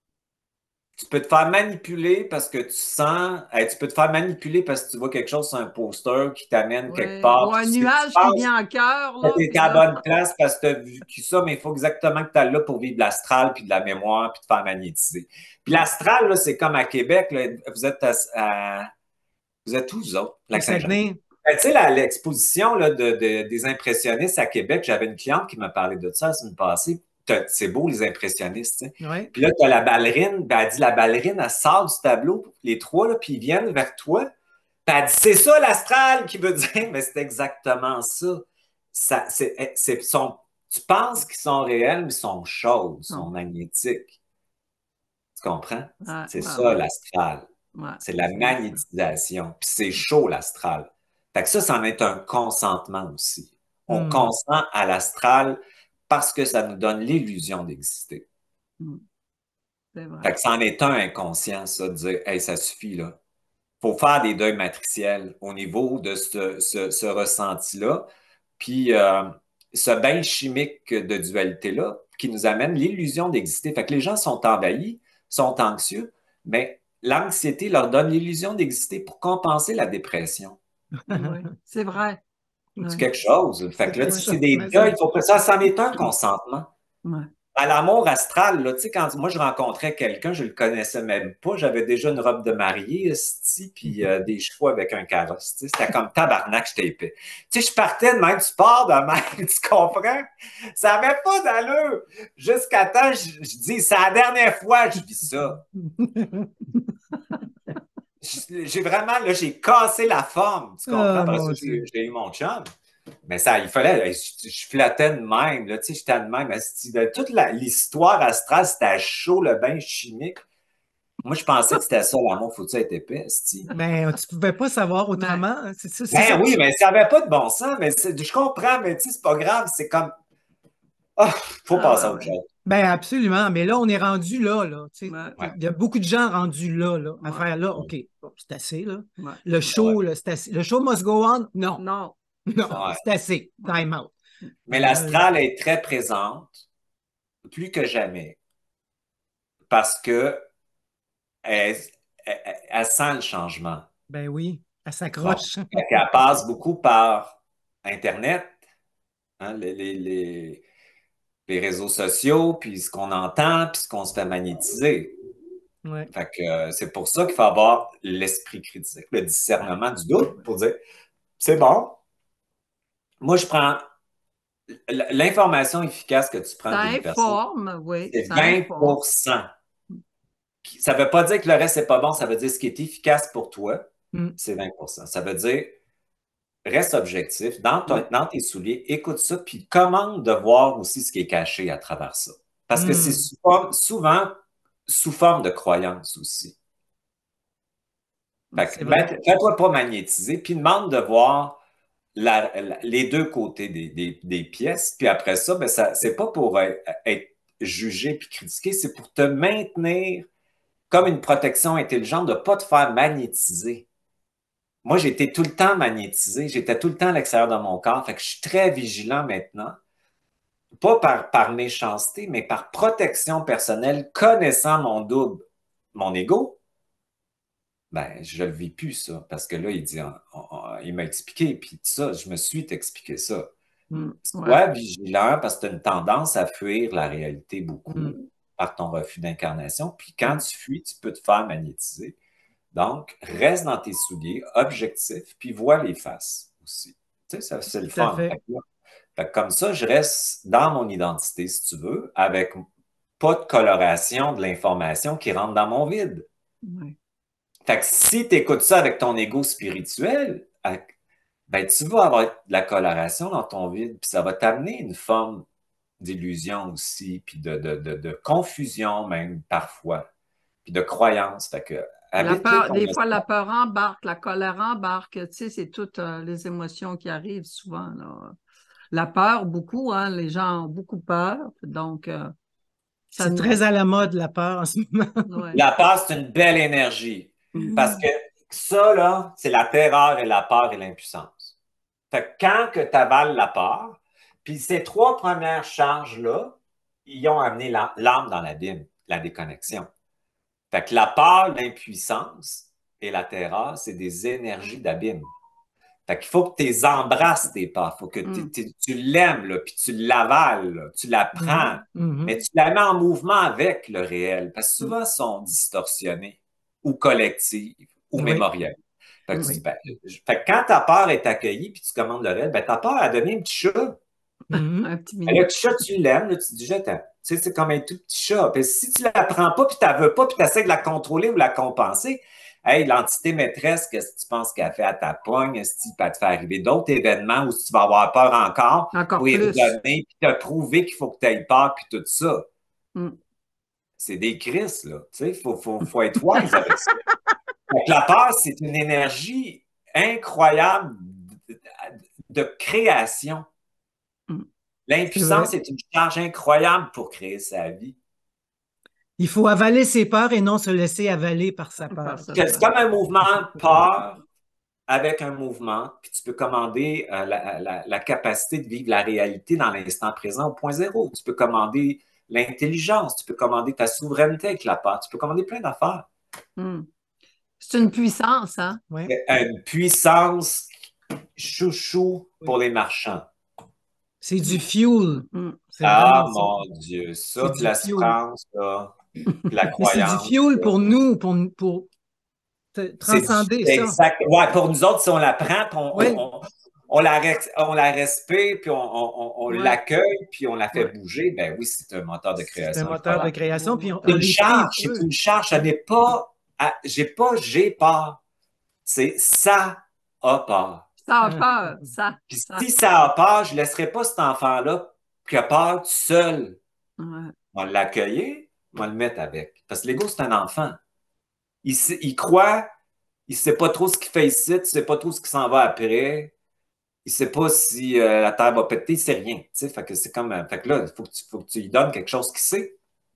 Tu peux te faire manipuler parce que tu sens, hey, tu peux te faire manipuler parce que tu vois quelque chose sur un poster qui t'amène quelque Ouais. part. Ou un Puis tu, tu nuage qui penses vient en cœur, que là, tu puis es à la là. bonne place parce que tu as vécu ça, mais il faut exactement que tu ailles là pour vivre l'astral, puis de la mémoire, puis te faire magnétiser. Puis l'astral, là, c'est comme à Québec, là, vous êtes à, à- vous êtes où, vous autres? Au Lac-Saint-Jean. Saguenay. Ben, tu sais, la- l'exposition là, de, de- des impressionnistes à Québec, j'avais une cliente qui m'a parlé de ça la semaine passée. c'est beau, les impressionnistes. Ouais. Puis là, tu as la ballerine, ben, elle dit la ballerine, elle sort du tableau, les trois, là, puis ils viennent vers toi. Puis elle dit c'est ça l'astral qui veut dire, mais c'est exactement ça. ça c'est, c'est, sont, tu penses qu'ils sont réels, mais ils sont chauds, ils sont magnétiques. Tu comprends? Ouais, c'est ouais, ça ouais. l'astral. Ouais, c'est la magnétisation. Puis c'est chaud l'astral. Fait que ça, c'en est un consentement aussi. On Hmm. consent à l'astral parce que ça nous donne l'illusion d'exister. Mm. C'est vrai. Fait que c'en est un inconscient, ça, de dire, hey, ça suffit, là. Faut faire des deuils matriciels au niveau de ce, ce, ce ressenti-là. Puis euh, ce bain chimique de dualité-là qui nous amène l'illusion d'exister. Fait que les gens sont envahis, sont anxieux, mais l'anxiété leur donne l'illusion d'exister pour compenser la dépression. Oui, c'est vrai. C'est Ouais. quelque chose. Fait que là, Ouais, si ça, c'est des mais deuils, ça- faut que ça, c'en est un consentement. Ouais. À l'amour astral, là, tu sais, quand moi je rencontrais quelqu'un, je le connaissais même pas, j'avais déjà une robe de mariée, esti, puis euh, des chevaux avec un carrosse. Tu sais, c'était comme tabarnak, j'étais épais. Tu sais, je partais de même, tu pars de même, tu comprends? Ça n'avait pas d'allure. Jusqu'à temps, je, je dis, c'est la dernière fois que je vis ça. J'ai vraiment, là, j'ai cassé la forme, tu comprends? Ah, Parce mon que Dieu. j'ai eu mon chum. Mais ça, il fallait, je, je flattais de même, là, tu sais, j'étais de même. esti. De toute la- l'histoire astrale, c'était chaud, le bain chimique. Moi, je pensais que c'était ça, l'amour, faut-tu être épais, esti? Ben, tu pouvais pas savoir autrement. C'est ça, c'est ça. Ben oui, mais ça n'avait pas de bon sens, mais c'est- je comprends, mais tu sais, c'est pas grave, c'est comme, ah, faut passer à Ah, autre ouais. chose. Ben absolument. Mais là, on est rendu là, là. Tu sais. Ouais. Ouais, Il y a beaucoup de gens rendus là, là, à Ouais. faire là. ouais, OK, bon, c'est assez, là. Ouais. Le show, là, c'est assez. Le show must go on? Non. Non. Non, ouais. c'est assez. Time out. Mais Euh, l'astral est très présente, plus que jamais, parce que elle, elle- elle- elle sent le changement. ben oui, elle Bon, s'accroche. fait qu'elle passe beaucoup par Internet, hein, les, les, les, les réseaux sociaux, puis ce qu'on entend, puis ce qu'on se fait magnétiser. Ouais. Fait que euh, c'est pour ça qu'il faut avoir l'esprit critique, le discernement du doute pour dire, c'est bon, moi je prends l- l'information efficace que tu prends Ça d'une personne, informe, oui, c'est ça vingt informe. pour cent. Ça ne veut pas dire que le reste, c'est pas bon, ça veut dire ce qui est efficace pour toi, Mm. c'est vingt pour cent. Ça veut dire reste objectif, dans, ton- Oui. dans tes souliers, écoute ça, puis commande de voir aussi ce qui est caché à travers ça. Parce que c'est Mm. souvent, souvent sous forme de croyance aussi. Fait C'est que, vrai. ben, fais-toi pas magnétiser, puis demande de voir la- la- les deux côtés des, des- des pièces, puis après ça, ben, ça c'est pas pour être, être jugé puis critiqué, c'est pour te maintenir comme une protection intelligente de ne pas te faire magnétiser. Moi, j'étais tout le temps magnétisé, j'étais tout le temps à l'extérieur de mon corps, fait que je suis très vigilant maintenant, pas par, par méchanceté, mais par protection personnelle, connaissant mon double, mon ego. Ben, je le vis plus, ça, parce que là, il dit, on- on- il m'a expliqué, puis tout ça, je me suis expliqué ça. Mm. Ouais. Sois vigilant parce que tu as une tendance à fuir la réalité beaucoup Mm. par ton refus d'incarnation, puis quand Mm. tu fuis, tu peux te faire magnétiser. Donc, reste dans tes souliers, objectif, puis vois les faces aussi. Tu sais, ça, c'est le Tout à fun. Fait fait. que là, fait que comme ça, je reste dans mon identité, si tu veux, avec pas de coloration de l'information qui rentre dans mon vide. Ouais. Fait que si tu écoutes ça avec ton ego spirituel, ben, tu vas avoir de la coloration dans ton vide, puis ça va t'amener une forme d'illusion aussi, puis de, de, de, de confusion même parfois, puis de croyance. Fait que La habite-les peur, ton des fois, la espace. peur embarque, la colère embarque, tu sais, c'est toutes euh, les émotions qui arrivent souvent, là. La peur, beaucoup, hein, les gens ont beaucoup peur, donc euh, ça C'est nous... très à la mode, la peur en ce moment. Ouais. La peur, c'est une belle énergie. Parce Mhm. que ça, là, c'est la terreur et la peur et l'impuissance. Fait que quand que tu avales la peur, puis ces trois premières charges-là, ils ont amené la- l'âme dans l'abîme, la déconnexion. Fait que la peur, l'impuissance et la terreur, c'est des énergies d'abîme. Fait qu'il faut que tu les embrasses, tes peurs. Il faut que Mm. tu, tu l'aimes, là, puis tu l'avales, là, tu la prends, Mhm. mais tu la mets en mouvement avec le réel. Parce que Mm. souvent, ils sont distorsionnés ou collectives ou Oui. mémoriels. Fait que tu dis, Oui. ben, je- fait que quand ta peur est accueillie, puis tu commandes le réel, ben, ta peur a donné un petit chat. Mhm. Un petit Ben, le minou. petit chat, tu l'aimes, là, tu te dis, je t'aime. Tu sais, c'est comme un tout petit chat. Puis si tu la prends pas, puis tu la veux pas, puis tu essaies de la contrôler ou la compenser, hey, l'entité maîtresse, qu'est-ce que tu penses qu'elle fait à ta pogne? Est-ce qu'il peut te faire arriver d'autres événements où tu vas avoir peur encore, Encore pour y plus. redonner, puis te prouver qu'il faut que tu aies peur, puis tout ça. Mm. C'est des crises, là. Tu sais, il faut, faut, faut être wise avec ça. Donc, la peur, c'est une énergie incroyable de, de création. Mm. L'impuissance est une charge incroyable pour créer sa vie. Il faut avaler ses peurs et non se laisser avaler par sa peur. Par sa C'est peur. comme un mouvement peur avec un mouvement, puis tu peux commander euh, la, la, la capacité de vivre la réalité dans l'instant présent au point zéro. Tu peux commander l'intelligence, tu peux commander ta souveraineté avec la peur, tu peux commander plein d'affaires. Mm. C'est une puissance, hein? Oui. C'est une puissance chouchou pour les marchands. C'est du fuel. Mm. C'est Ah, vraiment ça. mon Dieu, ça, C'est puis du la fuel. souffrance, là, puis la Mais c'est croyance. du fuel là. pour nous, pour, pour te- C'est transcender du- ça. Exact. Ouais, pour nous autres, si on la prend, puis on, Oui. on, on la, res- on la respecte, puis on, on, on Ouais. l'accueille, puis on la fait Ouais. bouger, ben oui, c'est un moteur de C'est création. un moteur de incroyable. création, puis on, C'est on une les charge, prie, c'est eux. une charge. Ça n'est pas, à- j'ai pas, j'ai peur. C'est ça a peur. Ça a peur, ça. Puis ça. si ça a peur, je ne laisserai pas cet enfant-là qui a peur tout seul. Ouais. On va l'accueillir, on va le mettre avec. Parce que l'ego, c'est un enfant. Il, s- il croit, il ne sait pas trop ce qu'il fait ici, il ne sait pas trop ce qui s'en va après. Il ne sait pas si euh, la terre va péter, il ne sait rien. Tu sais, fait que c'est comme. euh, Fait que là, il faut que tu, faut que tu lui donnes quelque chose qu'il sait.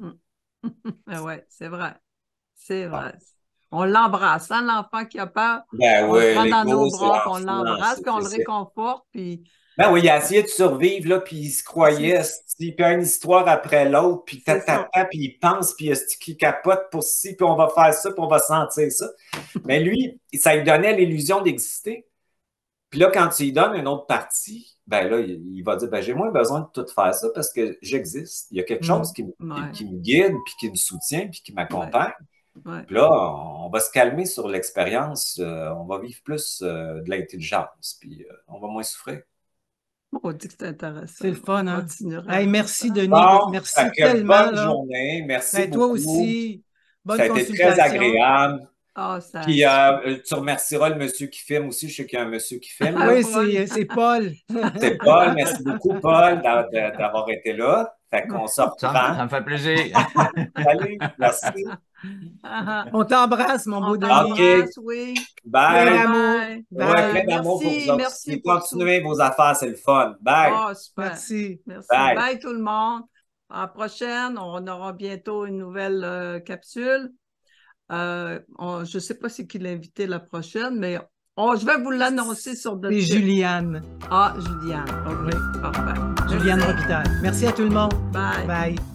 Ah ouais, c'est vrai. C'est vrai. On l'embrasse, hein, l'enfant qui a peur. Ben On oui, le prend dans l'ego, nos c'est bras, puis on l'enfant, l'embrasse, c'est- puis on le c'est- réconforte, puis Ben oui, il a essayé de survivre, là, puis il se croyait, esti, puis une histoire après l'autre, puis C'est ça. tatata, puis il pense, puis esti, qu'il capote pour ci, puis on va faire ça, puis on va sentir ça. Mais lui, ça lui donnait l'illusion d'exister. Puis là, quand tu lui donnes une autre partie, ben là, il, il va dire, ben j'ai moins besoin de tout faire ça parce que j'existe. Il y a quelque Mm. chose qui, me- Ouais. qui me guide, puis qui me soutient, puis qui m'accompagne. ouais. Puis là, on va se calmer sur l'expérience, euh, on va vivre plus euh, de l'intelligence, puis euh, on va moins souffrir. On dit que c'est intéressant. C'est le fun, On hein? continuera. Hey, merci, Denis. Bon, merci fait que tellement. bonne là. journée, merci Ben, toi beaucoup. aussi. Bonne Ça a été consultation. très agréable. Ah, ça... Puis euh, tu remercieras le monsieur qui filme aussi. Je sais qu'il y a un monsieur qui filme. Ah, là. Oui, Paul. c'est c'est Paul. C'est Paul. Merci beaucoup, Paul, d'a- d'a- d'avoir été là. Fait qu'on se Ça, reprend. ça me fait plaisir. Salut, merci. Ah, On t'embrasse, mon beau on Denis. t'embrasse, oui. Plein Bye. d'amour. Bye. Ouais, Bye. plein d'amour pour Merci, vous autres. merci aussi. pour Continuez vos affaires, c'est le fun. Bye. Ah, super. Merci. Merci. Bye. Bye. tout le monde. À la prochaine, on aura bientôt une nouvelle euh, capsule. Euh, on- je ne sais pas c'est qui l'invité la prochaine, mais on- je vais vous l'annoncer sur notre C'est site. Juliane. Ah, Juliane. OK, parfait. Juliane Merci. Robitaille. Merci à tout le monde. Bye. Bye.